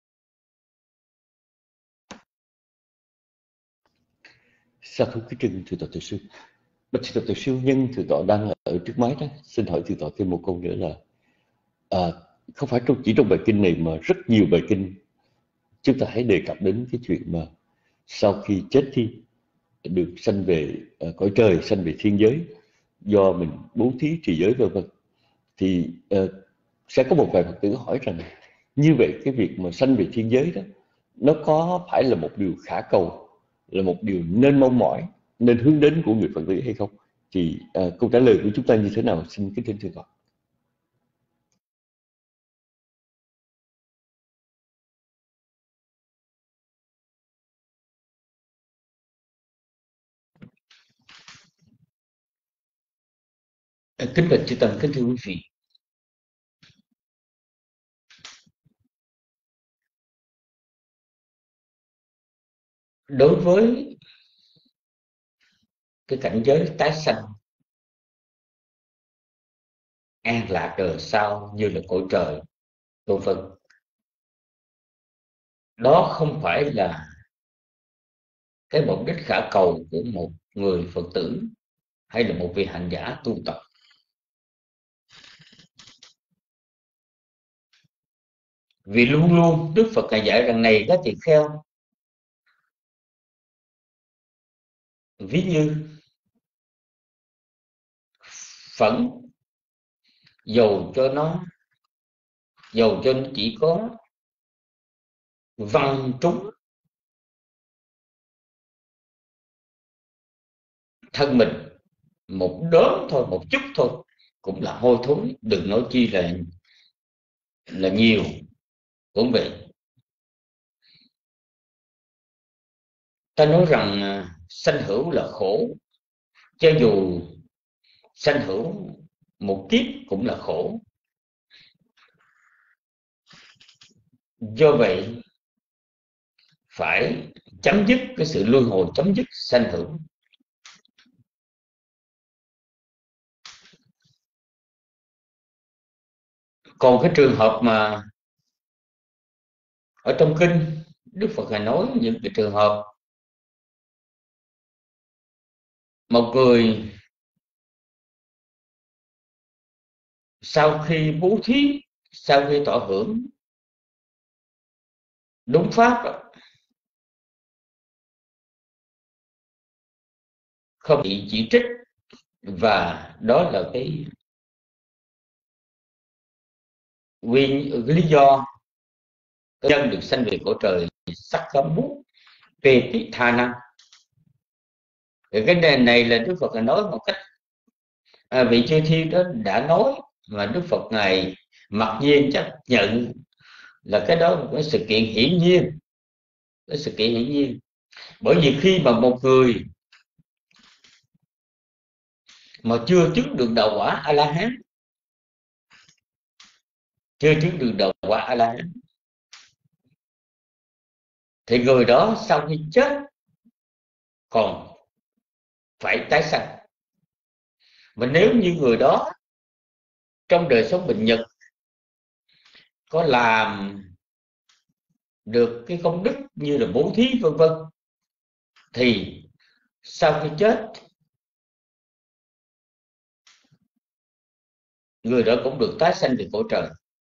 Sao không cái trưng thượng tọa tự sư? Bạch thượng tọa tự sư, nhân thượng tọa đang ở trước máy đó, xin hỏi thượng tọa thêm một câu nữa là à, không phải trong chỉ trong bài kinh này mà rất nhiều bài kinh chúng ta hãy đề cập đến cái chuyện mà sau khi chết đi được sanh về uh, cõi trời, sanh về thiên giới do mình bố thí trì giới vân vân, thì uh, sẽ có một vài Phật tử hỏi rằng như vậy cái việc mà sanh về thiên giới đó nó có phải là một điều khả cầu, là một điều nên mong mỏi, nên hướng đến của người Phật tử hay không? Thì uh, câu trả lời của chúng ta như thế nào? Xin kính thưa thượng tọa.
Kính bạch chư Tăng, kính thưa quý vị, đối với cái cảnh giới tái sanh an lạc đời sau như là cõi trời vân vân, đó không phải là cái mục đích khả cầu của một người Phật tử hay là một vị hành giả tu tập. Vì luôn luôn Đức Phật Ngài dạy rằng này các tỳ kheo, ví như phẫn dầu cho nó dầu cho nó chỉ có văng trúng thân mình một đốm thôi, một chút thôi cũng là hôi thối, đừng nói chi là là nhiều. Cũng vậy, ta nói rằng sanh hữu là khổ, cho dù sanh hữu một kiếp cũng là khổ. Do vậy phải chấm dứt cái sự luân hồi, chấm dứt sanh hữu. Còn cái trường hợp mà ở trong kinh Đức Phật Ngài nói những cái trường hợp một người sau khi bố thí, sau khi tọa hưởng đúng pháp, không bị chỉ trích, và đó là cái nguyên cái lý do cái nhân được sanh về cõi trời sắc cấm bút về tí tha năng. Cái nền này là Đức Phật Ngài nói một cách à, vị chư thiên đó đã nói, mà Đức Phật Ngài mặc nhiên chấp nhận là cái đó một cái sự kiện hiển nhiên, cái sự kiện hiển nhiên. Bởi vì khi mà một người mà chưa chứng được đạo quả A La Hán, chưa chứng được đạo quả A La Hán, thì người đó sau khi chết còn phải tái sanh. Và nếu như người đó trong đời sống bình nhật có làm được cái công đức như là bố thí vân vân, thì sau khi chết người đó cũng được tái sanh về cõi trời.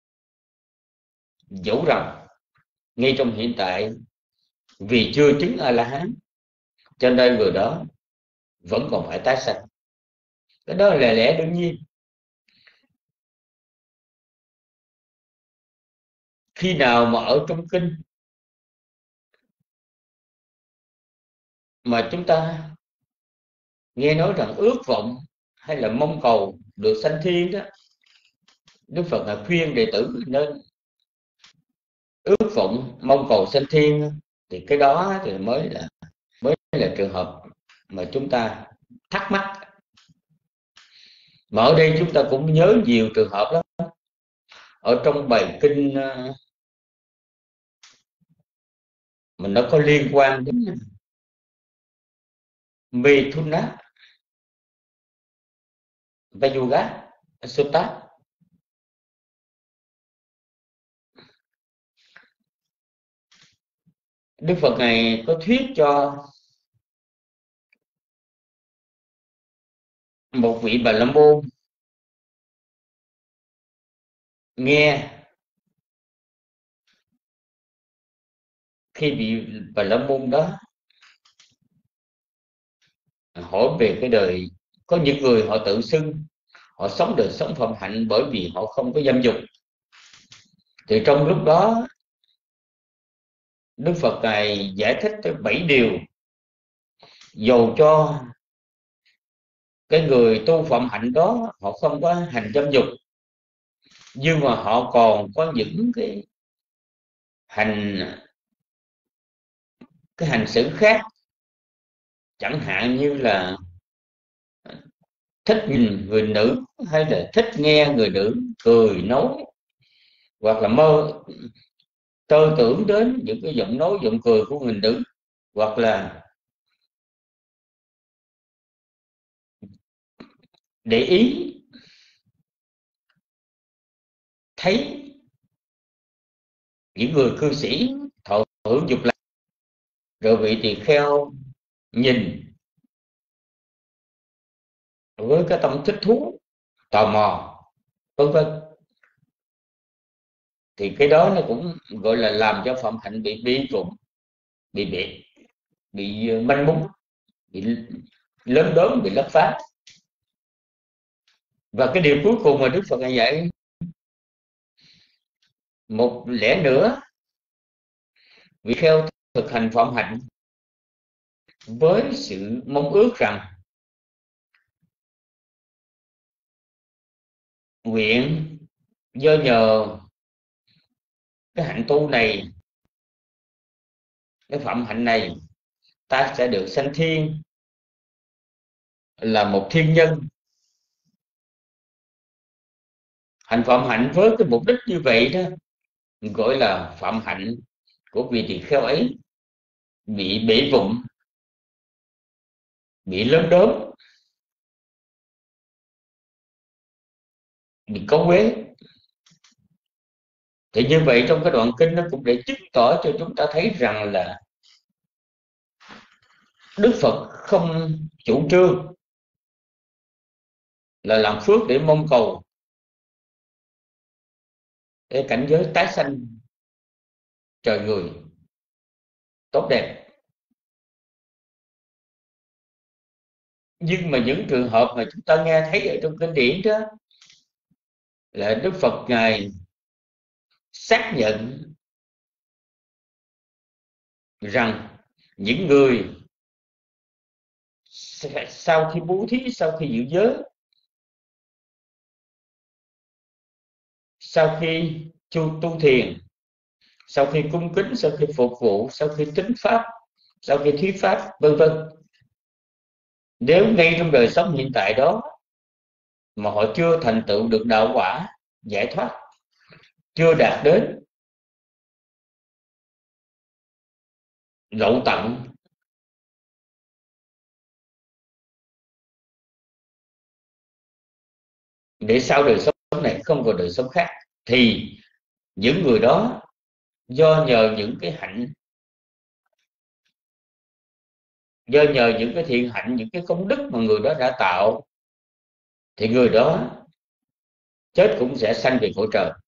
Dẫu rằng ngay trong hiện tại vì chưa chứng A La Hán cho nên người đó vẫn còn phải tái sanh. Cái đó là lẽ đương nhiên. Khi nào mà ở trong kinh mà chúng ta nghe nói rằng ước vọng hay là mong cầu được sanh thiên đó, Đức Phật là khuyên đệ tử nên ước vọng mong cầu sanh thiên, thì cái đó thì mới là mới là trường hợp mà chúng ta thắc mắc. Mà ở đây chúng ta cũng nhớ nhiều trường hợp lắm. Ở trong bài kinh mình nó có liên quan đến Mithuna Vayuga Sutta. Đức Phật này có thuyết cho một vị Bà La Môn nghe. Khi vị Bà La Môn đó hỏi về cái đời, có những người họ tự xưng họ sống đời sống phẩm hạnh bởi vì họ không có dâm dục, thì trong lúc đó Đức Phật Ngài giải thích tới bảy điều dầu cho cái người tu phẩm hạnh đó họ không có hành dâm dục, nhưng mà họ còn có những cái hành cái hành xử khác, chẳng hạn như là thích nhìn người nữ, hay là thích nghe người nữ cười nói, hoặc là mơ tơ tưởng đến những cái giọng nói giọng cười của người nữ, hoặc là để ý thấy những người cư sĩ thọ hưởng dục lạc, rồi vị tỳ kheo nhìn với cái tâm thích thú, tò mò, vân vân, thì cái đó nó cũng gọi là làm cho phạm hạnh bị bi trụng, bị bị bị manh mún, bị lớn đớn, bị lấp phát. Và cái điều cuối cùng mà Đức Phật dạy, một lẽ nữa, vị kheo thực hành phạm hạnh với sự mong ước rằng nguyện do nhờ cái hạnh tu này, cái phạm hạnh này, ta sẽ được sanh thiên, là một thiên nhân. Hành phạm hạnh với cái mục đích như vậy đó gọi là phạm hạnh của vị tỳ kheo ấy bị bể vụn, bị lớn đớn, bị cấu uế. Thì như vậy trong cái đoạn kinh nó cũng để chứng tỏ cho chúng ta thấy rằng là Đức Phật không chủ trương là làm phước để mong cầu để cảnh giới tái sanh trời người tốt đẹp. Nhưng mà những trường hợp mà chúng ta nghe thấy ở trong kinh điển đó là Đức Phật Ngài xác nhận rằng những người sau khi bố thí, sau khi giữ giới, sau khi chu tu thiền, sau khi cung kính, sau khi phục vụ, sau khi tính pháp, sau khi thuyết pháp, vân vân, nếu ngay trong đời sống hiện tại đó mà họ chưa thành tựu được đạo quả giải thoát, chưa đạt đến lậu tận, để sau đời sống này không còn đời sống khác, thì những người đó do nhờ những cái hạnh, do nhờ những cái thiện hạnh, những cái công đức mà người đó đã tạo, thì người đó chết cũng sẽ sanh về cõi trời.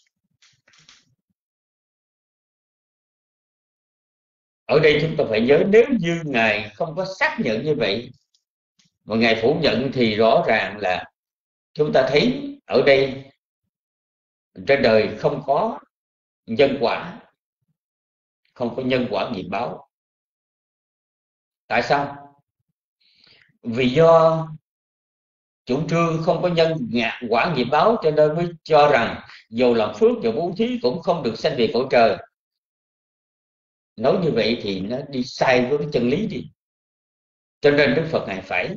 Ở đây chúng ta phải nhớ, nếu như Ngài không có xác nhận như vậy mà Ngài phủ nhận, thì rõ ràng là chúng ta thấy ở đây trên đời không có nhân quả, không có nhân quả nghiệp báo. Tại sao? Vì do chủ trương không có nhân quả nghiệp báo, cho nên mới cho rằng dù làm phước dù bố thí cũng không được sanh về cõi trời. Nói như vậy thì nó đi sai với cái chân lý đi. Cho nên Đức Phật Ngài phải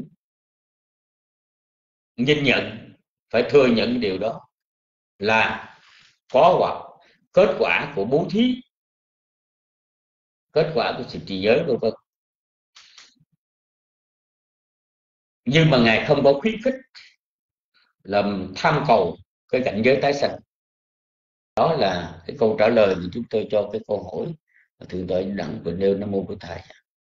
nhìn nhận, phải thừa nhận điều đó là có hoặc kết quả của bố thí, kết quả của sự trì giới, vân vân. Nhưng mà Ngài không có khuyến khích làm tham cầu cái cảnh giới tái sanh. Đó là cái câu trả lời mà chúng tôi cho cái câu hỏi mà Thượng tọa Đặng vừa nêu. Nam mô Bổn Thầy.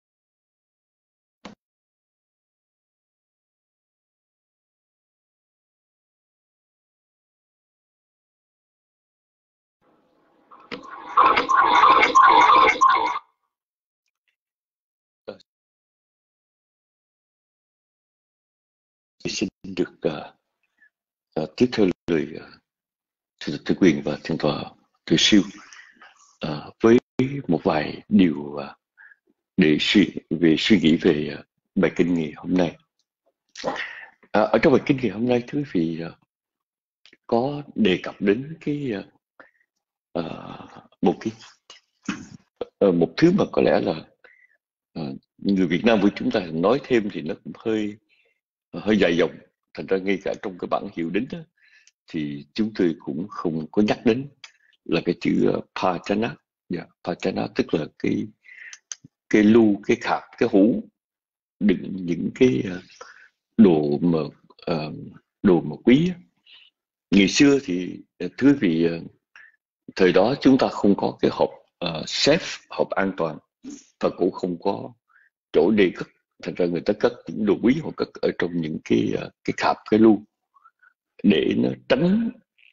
Xin được uh, uh, tiếp theo lời uh, Thượng tọa Thế Quyền và Thượng tọa Tuệ Siêu uh, với một vài điều uh, để suy về suy nghĩ về uh, bài kinh ngày hôm nay. Uh, ở trong bài kinh ngày hôm nay, thưa quý vị, uh, có đề cập đến cái uh, uh, một cái uh, một thứ mà có lẽ là uh, người Việt Nam của chúng ta nói thêm thì nó cũng hơi hơi dài dòng, thành ra ngay cả trong cái bản hiệu đính đó, thì chúng tôi cũng không có nhắc đến là cái chữ uh, Pajana. Yeah, Pajana tức là cái cái lu, cái khạp, cái hũ đựng những cái đồ mà uh, đồ mà quý. Ngày xưa thì thưa quý vị, thời đó chúng ta không có cái hộp uh, safe, hộp an toàn, và cũng không có chỗ để cất. Thành ra người ta cất những đồ quý, họ cất ở trong những cái uh, cái khạp, cái lu, để nó tránh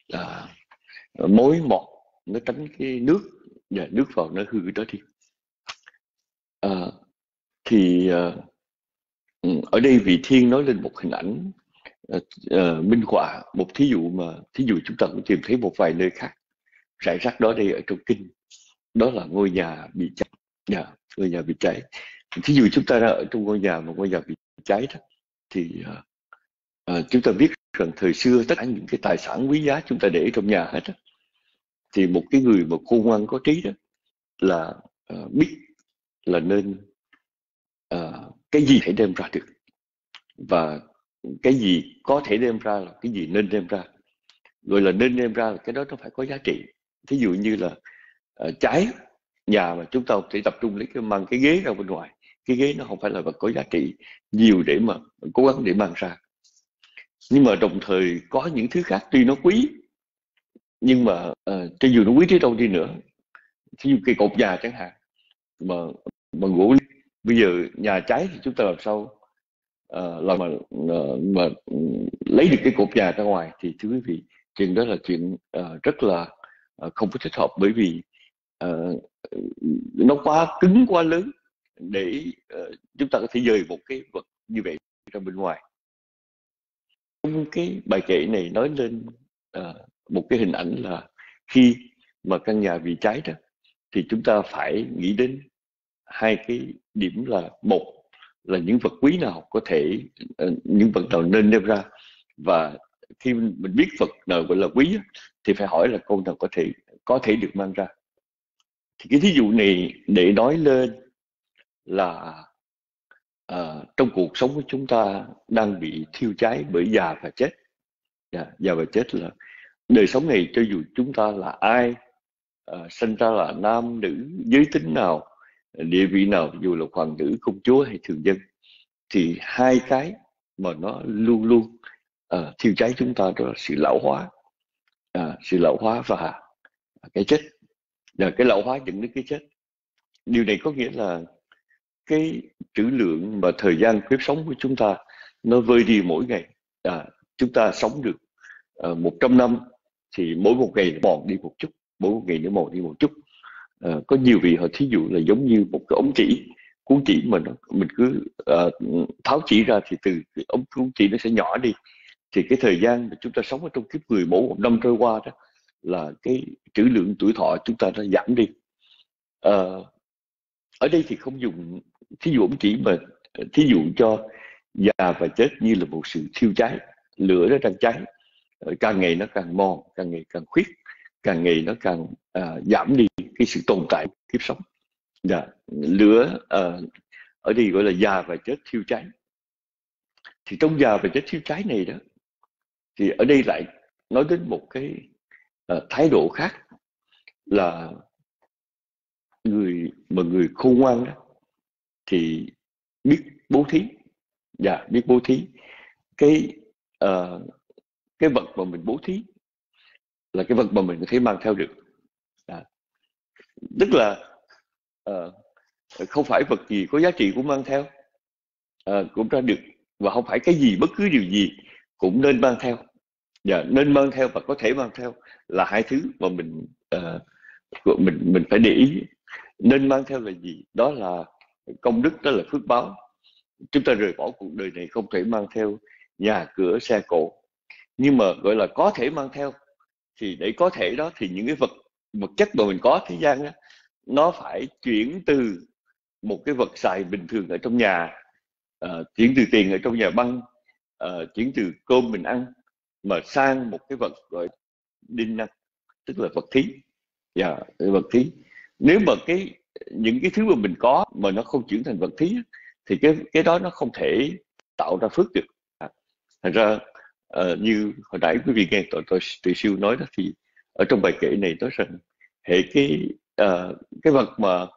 uh, mối mọt, nó tránh cái nước và nước vào nó hư đó đi. Uh, thì uh, ở đây vị Thiên nói lên một hình ảnh uh, uh, minh họa một thí dụ mà thí dụ chúng ta cũng tìm thấy một vài nơi khác rải rác đó đây ở trong kinh, đó là ngôi nhà bị cháy. Yeah, ngôi nhà bị cháy. Thí dụ chúng ta đang ở trong ngôi nhà mà ngôi nhà bị cháy đó, thì uh, uh, chúng ta biết rằng thời xưa tất cả những cái tài sản quý giá chúng ta để trong nhà hết đó. Thì một cái người mà khôn ngoan có trí đó là uh, biết là nên uh, cái gì thể đem ra được, và cái gì có thể đem ra là cái gì nên đem ra. Gọi là nên đem ra là cái đó nó phải có giá trị. Thí dụ như là uh, cháy nhà mà chúng ta không thể tập trung lấy cái mang cái ghế ra bên ngoài, cái ghế nó không phải là vật có giá trị nhiều để mà cố gắng để mang ra. Nhưng mà đồng thời có những thứ khác tuy nó quý, nhưng mà uh, cho dù nó quý tới đâu đi nữa, thí dụ cây cột nhà chẳng hạn, mà bằng gỗ, bây giờ nhà cháy thì chúng ta làm sao uh, làm mà uh, mà lấy được cái cột nhà ra ngoài, thì thưa quý vị, chuyện đó là chuyện uh, rất là uh, không có thích hợp, bởi vì uh, nó quá cứng, quá lớn để uh, chúng ta có thể dời một cái vật như vậy ra bên ngoài. Trong cái bài kệ này nói lên uh, một cái hình ảnh là khi mà căn nhà bị cháy đó, thì chúng ta phải nghĩ đến hai cái điểm là: một là những vật quý nào có thể, uh, những vật nào nên đem ra, và khi mình biết vật nào gọi là quý thì phải hỏi là câu nào có thể có thể được mang ra. Thì cái thí dụ này để nói lên là uh, trong cuộc sống của chúng ta đang bị thiêu cháy bởi già và chết. Yeah, già và chết là đời sống này, cho dù chúng ta là ai, uh, sinh ra là nam nữ, giới tính nào, địa vị nào, dù là hoàng tử, công chúa hay thường dân, thì hai cái mà nó luôn luôn uh, thiêu cháy chúng ta, đó là sự lão hóa, uh, sự lão hóa và cái chết. Và cái lão hóa dẫn đến cái chết. Điều này có nghĩa là cái trữ lượng và thời gian phép sống của chúng ta nó vơi đi mỗi ngày. À, chúng ta sống được uh, một trăm năm thì mỗi một ngày nó mòn đi một chút, mỗi một ngày nó mòn đi một chút. À, có nhiều vị họ thí dụ là giống như một cái ống chỉ, cuốn chỉ mà nó, mình cứ uh, tháo chỉ ra thì từ cái ống cuốn chỉ nó sẽ nhỏ đi. Thì cái thời gian mà chúng ta sống ở trong kiếp người mỗi một năm trôi qua đó, là cái trữ lượng tuổi thọ chúng ta nó giảm đi. À, ở đây thì không dùng thí dụ ống chỉ, mà thí dụ cho già và chết như là một sự thiêu cháy, lửa nó đang cháy, càng ngày nó càng mòn, càng ngày càng khuyết, càng ngày nó càng uh, giảm đi cái sự tồn tại kiếp sống. Yeah. Lửa uh, ở đây gọi là già và chết thiêu cháy. Thì trong già và chết thiêu cháy này đó, thì ở đây lại nói đến một cái uh, thái độ khác, là người mà người khôn ngoan đó thì biết bố thí. Dạ, biết bố thí. Cái uh, cái vật mà mình bố thí là cái vật mà mình có thể mang theo được. À, tức là uh, không phải vật gì có giá trị cũng mang theo uh, cũng ra được, và không phải cái gì, bất cứ điều gì cũng nên mang theo. Dạ, nên mang theo và có thể mang theo là hai thứ mà mình uh, mình mình phải để ý. Nên mang theo là gì? Đó là công đức, đó là phước báo. Chúng ta rời bỏ cuộc đời này không thể mang theo nhà cửa xe cộ, nhưng mà gọi là có thể mang theo. Thì để có thể đó thì những cái vật vật chất mà mình có thế gian đó, nó phải chuyển từ một cái vật xài bình thường ở trong nhà, uh, chuyển từ tiền ở trong nhà băng, uh, chuyển từ cơm mình ăn, mà sang một cái vật gọi đinh năng, tức là vật thí. Dạ, yeah, vật thí. Nếu mà cái những cái thứ mà mình có mà nó không chuyển thành vật thí thì cái cái đó nó không thể tạo ra phước được. Thành ra uh, như hồi nãy quý vị nghe tôi tôi Từ Siêu nói đó, thì ở trong bài kệ này nói rằng hệ cái uh, cái vật mà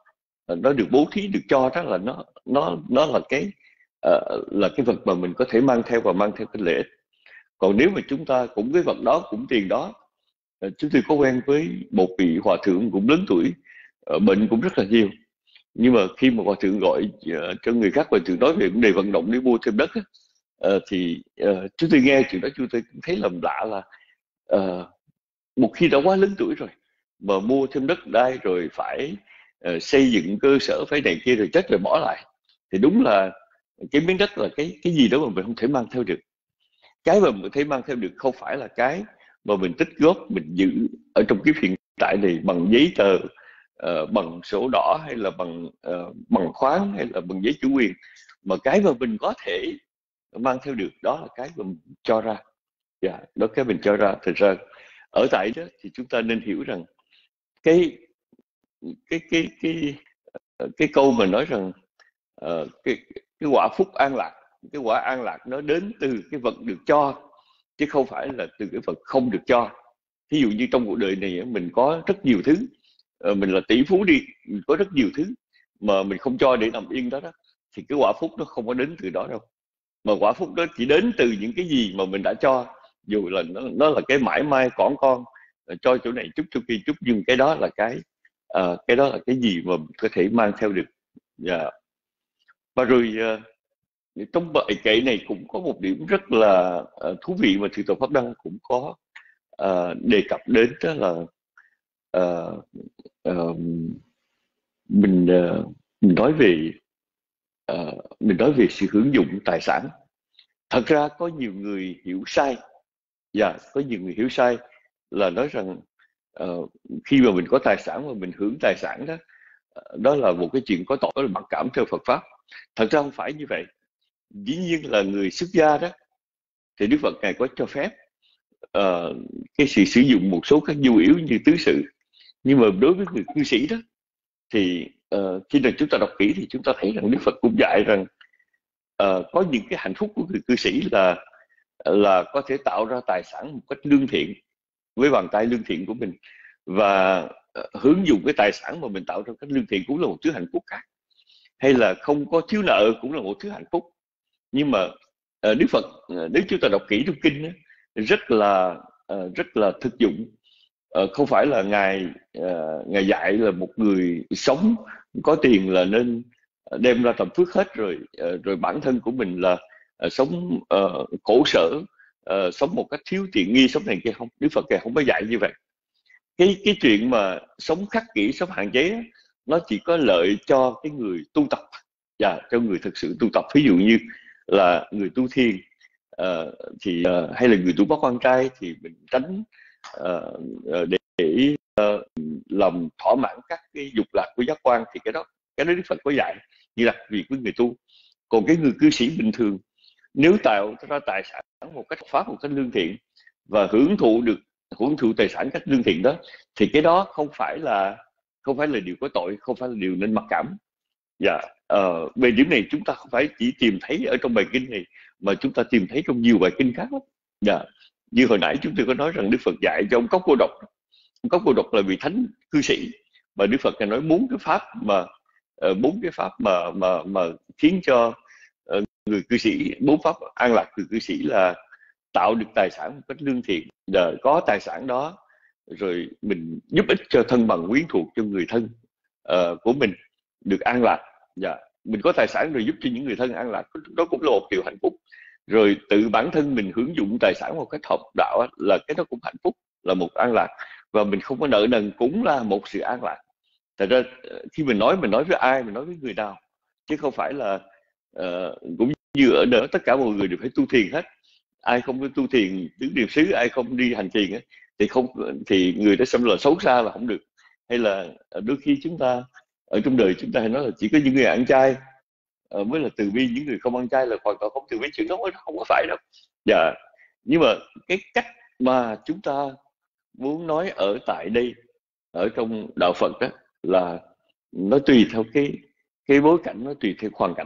nó được bố thí, được cho, đó là nó nó nó là cái uh, là cái vật mà mình có thể mang theo và mang theo cái lợi ích. Còn nếu mà chúng ta cũng cái vật đó, cũng tiền đó, uh, chúng tôi có quen với một vị hòa thượng cũng lớn tuổi, uh, bệnh cũng rất là nhiều, nhưng mà khi mà hòa thượng gọi uh, cho người khác, hòa thượng nói về vấn đề vận động để mua thêm đất á, uh, thì uh, chúng tôi nghe chuyện đó, chúng tôi cũng thấy lầm lạ là uh, một khi đã quá lớn tuổi rồi mà mua thêm đất đai rồi phải uh, xây dựng cơ sở, phải này kia rồi chết rồi bỏ lại, thì đúng là cái miếng đất là cái cái gì đó mà mình không thể mang theo được. Cái mà mình có thể mang theo được không phải là cái mà mình tích góp, mình giữ ở trong kiếp hiện tại này bằng giấy tờ, uh, bằng sổ đỏ, hay là bằng uh, bằng khoáng, hay là bằng giấy chủ quyền, mà cái mà mình có thể mang theo được đó là cái mà mình cho ra. Dạ, yeah, đó cái mình cho ra. Thật ra ở tại đó thì chúng ta nên hiểu rằng cái cái cái cái cái, cái câu mà nói rằng uh, cái cái quả phúc an lạc, cái quả an lạc nó đến từ cái vật được cho, chứ không phải là từ cái vật không được cho. Ví dụ như trong cuộc đời này mình có rất nhiều thứ, uh, mình là tỷ phú đi, mình có rất nhiều thứ mà mình không cho để nằm yên đó, đó thì cái quả phúc nó không có đến từ đó đâu, mà quả phúc đó chỉ đến từ những cái gì mà mình đã cho, dù là nó, nó là cái mãi mai cỏn con, cho chỗ này chút cho kia chút, nhưng cái đó là cái uh, cái đó là cái gì mà mình có thể mang theo được. Yeah. Và rồi uh, trong bài kệ này cũng có một điểm rất là uh, thú vị mà Thượng tọa Pháp Đăng cũng có uh, đề cập đến, đó là uh, uh, mình uh, mình nói về uh, mình nói về sự hưởng dụng tài sản. Thật ra có nhiều người hiểu sai, và yeah, có nhiều người hiểu sai là nói rằng uh, khi mà mình có tài sản mà mình hưởng tài sản đó, uh, đó là một cái chuyện có tội, là mặc cảm theo Phật pháp. Thật ra không phải như vậy. Dĩ nhiên là người xuất gia đó thì Đức Phật ngài có cho phép uh, cái sự sử dụng một số các nhu yếu như tứ sự, nhưng mà đối với người cư sĩ đó thì uh, khi nào chúng ta đọc kỹ thì chúng ta thấy rằng Đức Phật cũng dạy rằng uh, có những cái hạnh phúc của người cư sĩ là là có thể tạo ra tài sản một cách lương thiện với bàn tay lương thiện của mình, và uh, hướng dụng cái tài sản mà mình tạo ra cách lương thiện cũng là một thứ hạnh phúc khác, hay là không có thiếu nợ cũng là một thứ hạnh phúc. Nhưng mà uh, Đức Phật uh, nếu chúng ta đọc kỹ trong kinh đó, rất là uh, rất là thực dụng. Uh, không phải là ngài uh, ngài dạy là một người sống có tiền là nên đem ra tầm phước hết rồi, uh, rồi bản thân của mình là uh, sống uh, khổ sở, uh, sống một cách thiếu tiện nghi, sống này kia. Không, Đức Phật ngài không có dạy như vậy. Cái cái chuyện mà sống khắc kỷ, sống hạn chế, nó chỉ có lợi cho cái người tu tập, và yeah, cho người thực sự tu tập. Ví dụ như là người tu thiền, uh, thì uh, hay là người tu bác quan trai thì mình tránh uh, để, để uh, làm thỏa mãn các cái dục lạc của giác quan, thì cái đó cái đó Đức Phật có dạy như đặc biệt với người tu. Còn cái người cư sĩ bình thường, nếu tạo ra tài sản một cách pháp, một cách lương thiện, và hưởng thụ được hưởng thụ tài sản cách lương thiện đó, thì cái đó không phải là không phải là điều có tội, không phải là điều nên mặc cảm. Dạ, uh, về điểm này chúng ta không phải chỉ tìm thấy ở trong bài kinh này, mà chúng ta tìm thấy trong nhiều bài kinh khác lắm. Dạ, như hồi nãy chúng tôi có nói rằng Đức Phật dạy cho ông Cốc Cô Độc. Ông Cốc Cô Độc là vị thánh cư sĩ, mà Đức Phật nói bốn cái pháp mà bốn uh, cái pháp mà mà mà khiến cho uh, người cư sĩ, bốn pháp an lạc người cư sĩ là tạo được tài sản một cách lương thiện. Giờ có tài sản đó rồi mình giúp ích cho thân bằng quyến thuộc, cho người thân uh, của mình được an lạc. Dạ, mình có tài sản rồi giúp cho những người thân an lạc, đó cũng là một điều hạnh phúc. Rồi tự bản thân mình hưởng dụng tài sản một cách hợp đạo là cái đó cũng hạnh phúc, là một an lạc. Và mình không có nợ nần cũng là một sự an lạc. Thật ra khi mình nói, mình nói với ai, mình nói với người nào, chứ không phải là uh, cũng như ở đó tất cả mọi người đều phải tu thiền hết. Ai không có tu thiền tứ niệm xứ, ai không đi hành thiền ấy, thì không thì người đó xâm là xấu xa là không được. Hay là đôi khi chúng ta ở trong đời chúng ta hay nói là chỉ có những người ăn chay uh, mới là từ bi, những người không ăn chay là hoàn toàn không từ bi. Chuyện đó không có phải đâu. Dạ, nhưng mà cái cách mà chúng ta muốn nói ở tại đây, ở trong đạo Phật đó, là nó tùy theo cái cái bối cảnh, nó tùy theo hoàn cảnh.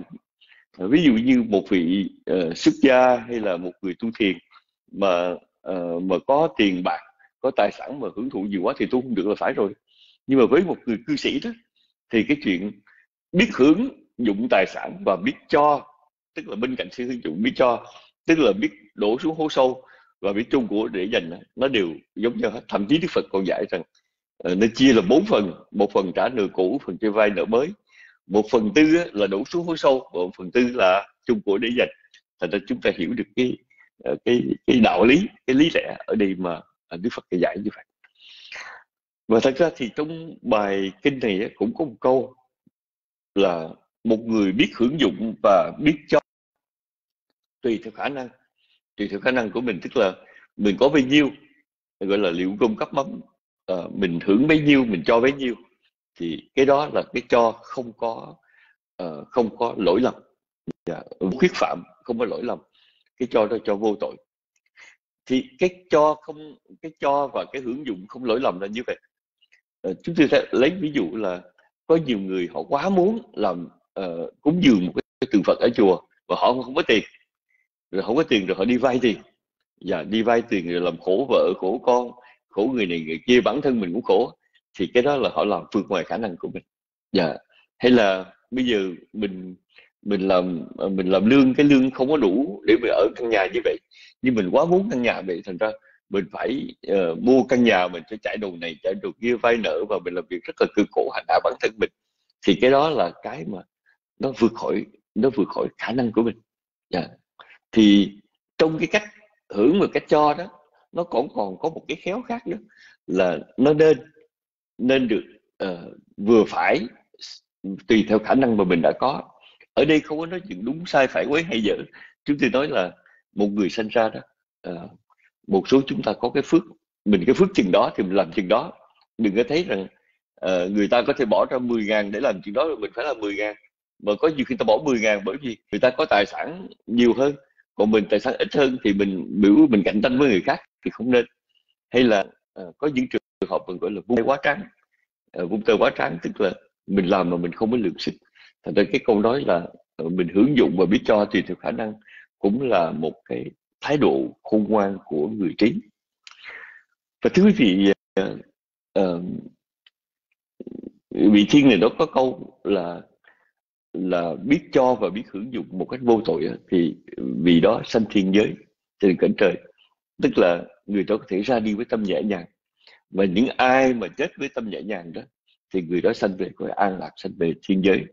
Ví dụ như một vị uh, xuất gia hay là một người tu thiền mà uh, mà có tiền bạc, có tài sản mà hưởng thụ nhiều quá thì tu không được là phải rồi. Nhưng mà với một người cư sĩ đó thì cái chuyện biết hưởng dụng tài sản và biết cho, tức là bên cạnh sự hưởng dụng biết cho, tức là biết đổ xuống hố sâu và biết chung của để dành, nó đều giống nhau hết. Thậm chí Đức Phật còn dạy rằng uh, nó chia là bốn phần: một phần trả nợ cũ, phần cho vay nợ mới, một phần tư là đổ xuống hố sâu, một phần tư là chung của để dành. Thành ra chúng ta hiểu được cái cái cái đạo lý, cái lý lẽ ở đây mà Đức Phật dạy như vậy. Và thật ra thì trong bài kinh này cũng có một câu là một người biết hưởng dụng và biết cho tùy theo khả năng, tùy theo khả năng của mình, tức là mình có bấy nhiêu, gọi là liệu cung cấp mắm, à, mình hưởng bấy nhiêu, mình cho bấy nhiêu, thì cái đó là cái cho không có uh, không có lỗi lầm, yeah, khuyết phạm, không có lỗi lầm. Cái cho đó cho vô tội. Thì cái cho không, cái cho và cái hưởng dụng không lỗi lầm là như vậy. Uh, chúng tôi sẽ lấy ví dụ là có nhiều người họ quá muốn làm uh, cúng dường một cái tượng Phật ở chùa và họ không có tiền, rồi không có tiền rồi họ đi vay tiền, và đi vay tiền rồi làm khổ vợ, khổ con, khổ người này người kia, bản thân mình cũng khổ. Thì cái đó là họ làm vượt ngoài khả năng của mình. Dạ. Hay là bây giờ mình mình làm mình làm lương, cái lương không có đủ để mình ở căn nhà như vậy, nhưng mình quá muốn căn nhà vậy, thành ra mình phải uh, mua căn nhà, mình phải chạy đầu này chạy đầu kia, vay nợ, và mình làm việc rất là cực khổ, hành hạ bản thân mình. Thì cái đó là cái mà nó vượt khỏi nó vượt khỏi khả năng của mình. Yeah. Thì trong cái cách hưởng và cách cho đó, nó còn còn có một cái khéo khác nữa, là nó nên nên được uh, vừa phải, tùy theo khả năng mà mình đã có. Ở đây không có nói chuyện đúng sai, phải quấy hay dở. Chúng tôi nói là một người sinh ra đó, uh, một số chúng ta có cái phước, mình cái phước chừng đó thì mình làm chừng đó. Đừng có thấy rằng uh, người ta có thể bỏ ra mười ngàn để làm chừng đó, rồi mình phải làm mười ngàn. Mà có nhiều khi ta bỏ mười ngàn bởi vì người ta có tài sản nhiều hơn, còn mình tài sản ít hơn, thì mình biểu mình cạnh tranh với người khác thì không nên. Hay là uh, có những trường hợp mình gọi là vung tay quá trắng, uh, vung tay quá trắng tức là mình làm mà mình không có lượng sức. Thành ra cái câu nói là uh, mình hưởng dụng và biết cho tùy theo khả năng cũng là một cái thái độ khôn ngoan của người trí. Và thưa quý vị, uh, uh, vị thiên này nó có câu là là biết cho và biết hưởng dụng một cách vô tội, thì vì đó sanh thiên giới, trên cõi trời. Tức là người đó có thể ra đi với tâm nhẹ nhàng, và những ai mà chết với tâm nhẹ nhàng đó thì người đó sanh về cõi an lạc, sanh về thiên giới.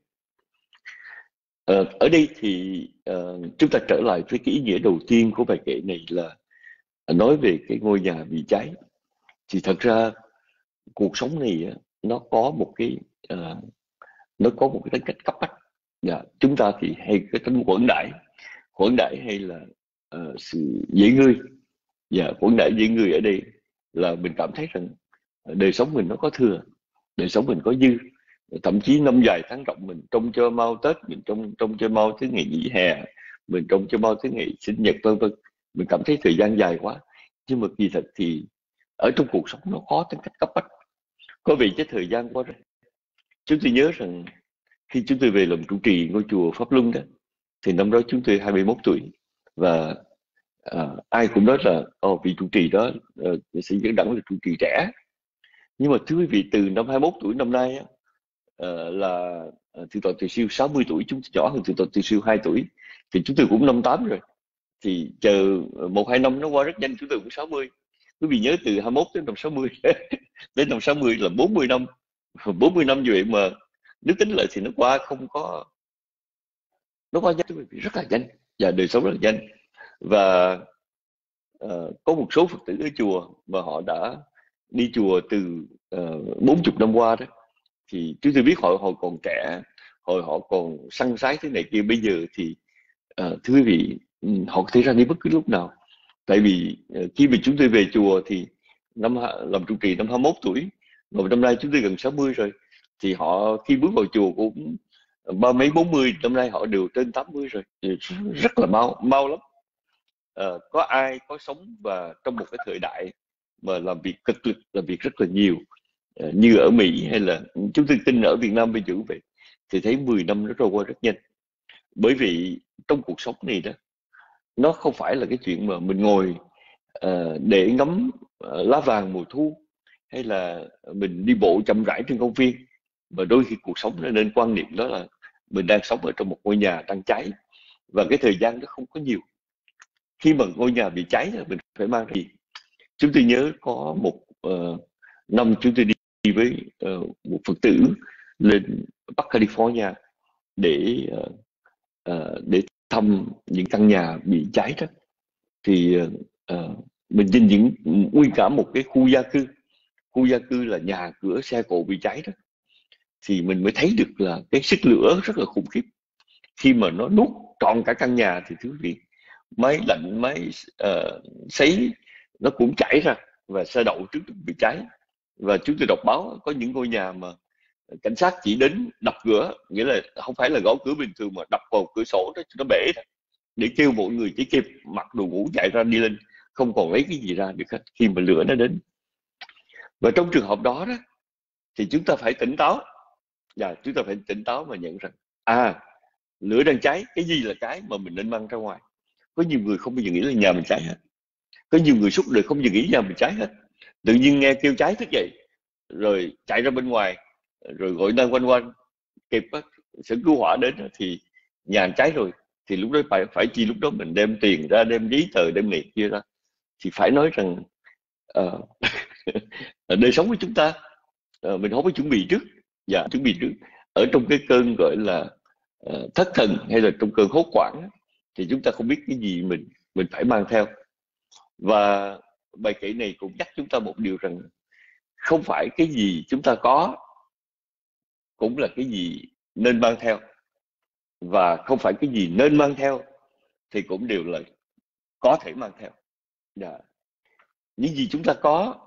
Ờ, ở đây thì uh, chúng ta trở lại với cái ý nghĩa đầu tiên của bài kệ này, là nói về cái ngôi nhà bị cháy. Thì thật ra cuộc sống này nó có một cái uh, nó có một cái tính cách cấp bách. Dạ, chúng ta thì hay cái tính quẩn đãi, quẩn đãi hay là uh, sự dễ ngươi. Dạ, quẩn đãi dễ ngươi ở đây là mình cảm thấy rằng đời sống mình nó có thừa, đời sống mình có dư, thậm chí năm dài tháng rộng, mình trông cho mau Tết, mình trông trông cho mau tới ngày nghỉ hè, mình trông cho mau tới ngày sinh nhật vân vân. Mình cảm thấy thời gian dài quá, nhưng mà kỳ thật thì ở trong cuộc sống nó có tính cách cấp bách. Có vì cái thời gian quá rồi. Chúng tôi nhớ rằng khi chúng tôi về làm trụ trì ngôi chùa Pháp Luân đó, thì năm đó chúng tôi hai mươi mốt tuổi, và uh, ai cũng nói là oh, vị trụ trì đó uh, sẽ dẫn đẳng là trụ trì trẻ. Nhưng mà thưa quý vị, từ năm hai mươi mốt tuổi năm nay uh, là uh, thượng tọa Từ Siêu sáu mươi tuổi, chúng tôi nhỏ hơn thượng tọa Từ Siêu hai tuổi, thì chúng tôi cũng năm tám rồi. Thì chờ một hai năm nó qua rất nhanh, chúng tôi cũng sáu mươi. Quý vị nhớ từ hai mươi mốt đến năm sáu mươi đến năm sáu mươi là bốn mươi năm, bốn mươi năm như vậy mà nếu tính lại thì nó qua không có, nó qua nhanh, rất là nhanh, và đời sống rất là nhanh. Và uh, có một số Phật tử ở chùa mà họ đã đi chùa từ bốn mươi năm qua đó, thì chúng tôi biết họ họ còn trẻ, hồi họ còn săn sái thế này kia. Bây giờ thì uh, thưa quý vị, họ có thể ra đi bất cứ lúc nào. Tại vì uh, khi mà chúng tôi về chùa thì năm làm trụ trì năm hai mươi mốt tuổi, rồi năm nay chúng tôi gần sáu mươi rồi, thì họ khi bước vào chùa cũng ba mấy bốn mươi, năm nay họ đều trên tám mươi rồi, rất là mau mau lắm. À, có ai có sống và trong một cái thời đại mà làm việc cực lực, làm việc rất là nhiều, à, như ở Mỹ hay là chúng tôi tin ở Việt Nam bây giờ vậy, thì thấy mười năm nó trôi qua rất nhanh. Bởi vì trong cuộc sống này đó, nó không phải là cái chuyện mà mình ngồi uh, để ngắm uh, lá vàng mùa thu, hay là mình đi bộ chậm rãi trên công viên. Và đôi khi cuộc sống nó nên quan niệm đó là mình đang sống ở trong một ngôi nhà đang cháy, và cái thời gian nó không có nhiều. Khi mà ngôi nhà bị cháy mình phải mang gì. Chúng tôi nhớ có một uh, năm chúng tôi đi với uh, một Phật tử lên Bắc California để uh, uh, để thăm những căn nhà bị cháy đó. Thì uh, mình nhìn những nguyên cả một cái khu gia cư, khu gia cư là nhà cửa xe cộ bị cháy đó, thì mình mới thấy được là cái sức lửa rất là khủng khiếp. Khi mà nó nuốt trọn cả căn nhà thì thứ vị máy lạnh, máy uh, sấy nó cũng chảy ra, và xe đậu trước bị cháy. Và chúng tôi đọc báo có những ngôi nhà mà cảnh sát chỉ đến đập cửa, nghĩa là không phải là gõ cửa bình thường mà đập vào cửa sổ đó cho nó bể đó, để kêu mọi người chỉ kịp mặc đồ ngủ chạy ra đi lên, không còn lấy cái gì ra được hết khi mà lửa nó đến. Và trong trường hợp đó đó thì chúng ta phải tỉnh táo, và chúng ta phải tỉnh táo mà nhận rằng à, lửa đang cháy, cái gì là cái mà mình nên mang ra ngoài. Có nhiều người không bao giờ nghĩ là nhà mình cháy hết, có nhiều người suốt đời không bao giờ nghĩ nhà mình cháy hết. Tự nhiên nghe kêu cháy thức dậy rồi chạy ra bên ngoài, rồi gọi đang quanh quanh kịp á, sẽ cứu hỏa đến thì nhà cháy rồi. Thì lúc đó phải phải chi lúc đó mình đem tiền ra, đem giấy tờ, đem này kia ra. Thì phải nói rằng uh, đời sống của chúng ta uh, mình không có chuẩn bị trước, và chuẩn bị trước ở trong cái cơn gọi là uh, thất thần hay là trong cơn hốt hoảng, thì chúng ta không biết cái gì mình mình phải mang theo. Và bài kể này cũng nhắc chúng ta một điều rằng không phải cái gì chúng ta có cũng là cái gì nên mang theo, và không phải cái gì nên mang theo thì cũng đều là có thể mang theo. Yeah. Những gì chúng ta có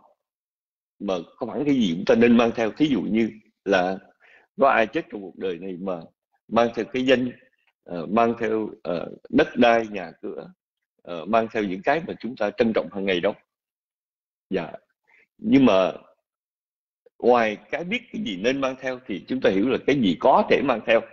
mà không phải cái gì chúng ta nên mang theo. Thí dụ như là có ai chết trong cuộc đời này mà mang theo cái danh, uh, mang theo uh, đất đai, nhà cửa, uh, mang theo những cái mà chúng ta trân trọng hàng ngày đâu. Dạ. Nhưng mà ngoài cái biết cái gì nên mang theo thì chúng ta hiểu là cái gì có thể mang theo.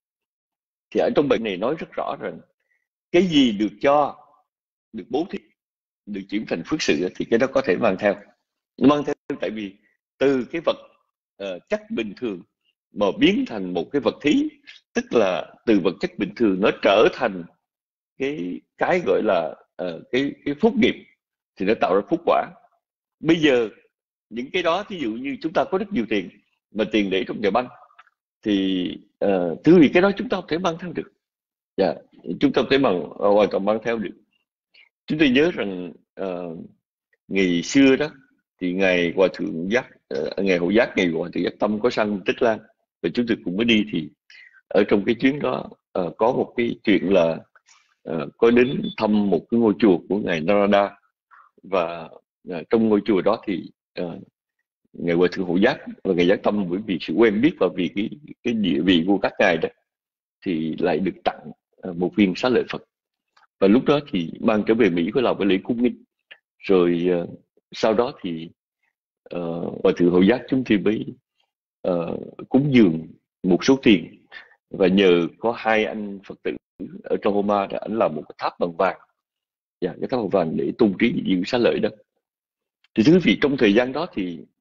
Thì ở trong bệnh này nói rất rõ rằng cái gì được cho, được bố thí, được chuyển thành phước sự thì cái đó có thể mang theo. Mang theo tại vì từ cái vật uh, chất bình thường mà biến thành một cái vật thí, tức là từ vật chất bình thường nó trở thành cái cái gọi là uh, cái cái phúc nghiệp, thì nó tạo ra phúc quả. Bây giờ những cái đó, ví dụ như chúng ta có rất nhiều tiền mà tiền để trong nhà băng, thì uh, thứ vì cái đó chúng ta không thể mang theo được. Yeah. Chúng ta không thể bằng uh, hoàn toàn mang theo được. Chúng tôi nhớ rằng uh, ngày xưa đó thì ngày Hòa thượng Giác, uh, ngày Hộ Giác, ngày Hòa thượng Giác Tâm có sang Tích Lan, và chúng tôi cùng mới đi. Thì ở trong cái chuyến đó uh, có một cái chuyện là uh, có đến thăm một cái ngôi chùa của ngài Narada, và uh, trong ngôi chùa đó thì uh, ngài Hòa thượng Hộ Giác và ngài Giác Tâm, bởi vì sự quen biết và vì cái cái địa vị của các ngài đó, thì lại được tặng uh, một viên xá lợi Phật. Và lúc đó thì mang trở về Mỹ có làm cái lễ cung nghinh. Rồi uh, sau đó thì uh, Hòa thượng Hộ Giác chúng tôi mới uh, cúng dường một số tiền, và nhờ có hai anh Phật tử ở trong Homa đã ảnh làm một cái tháp bằng vàng, và cái tháp bằng vàng để tôn trí vị xá lợi đó. Thì thưa quý vị, trong thời gian đó thì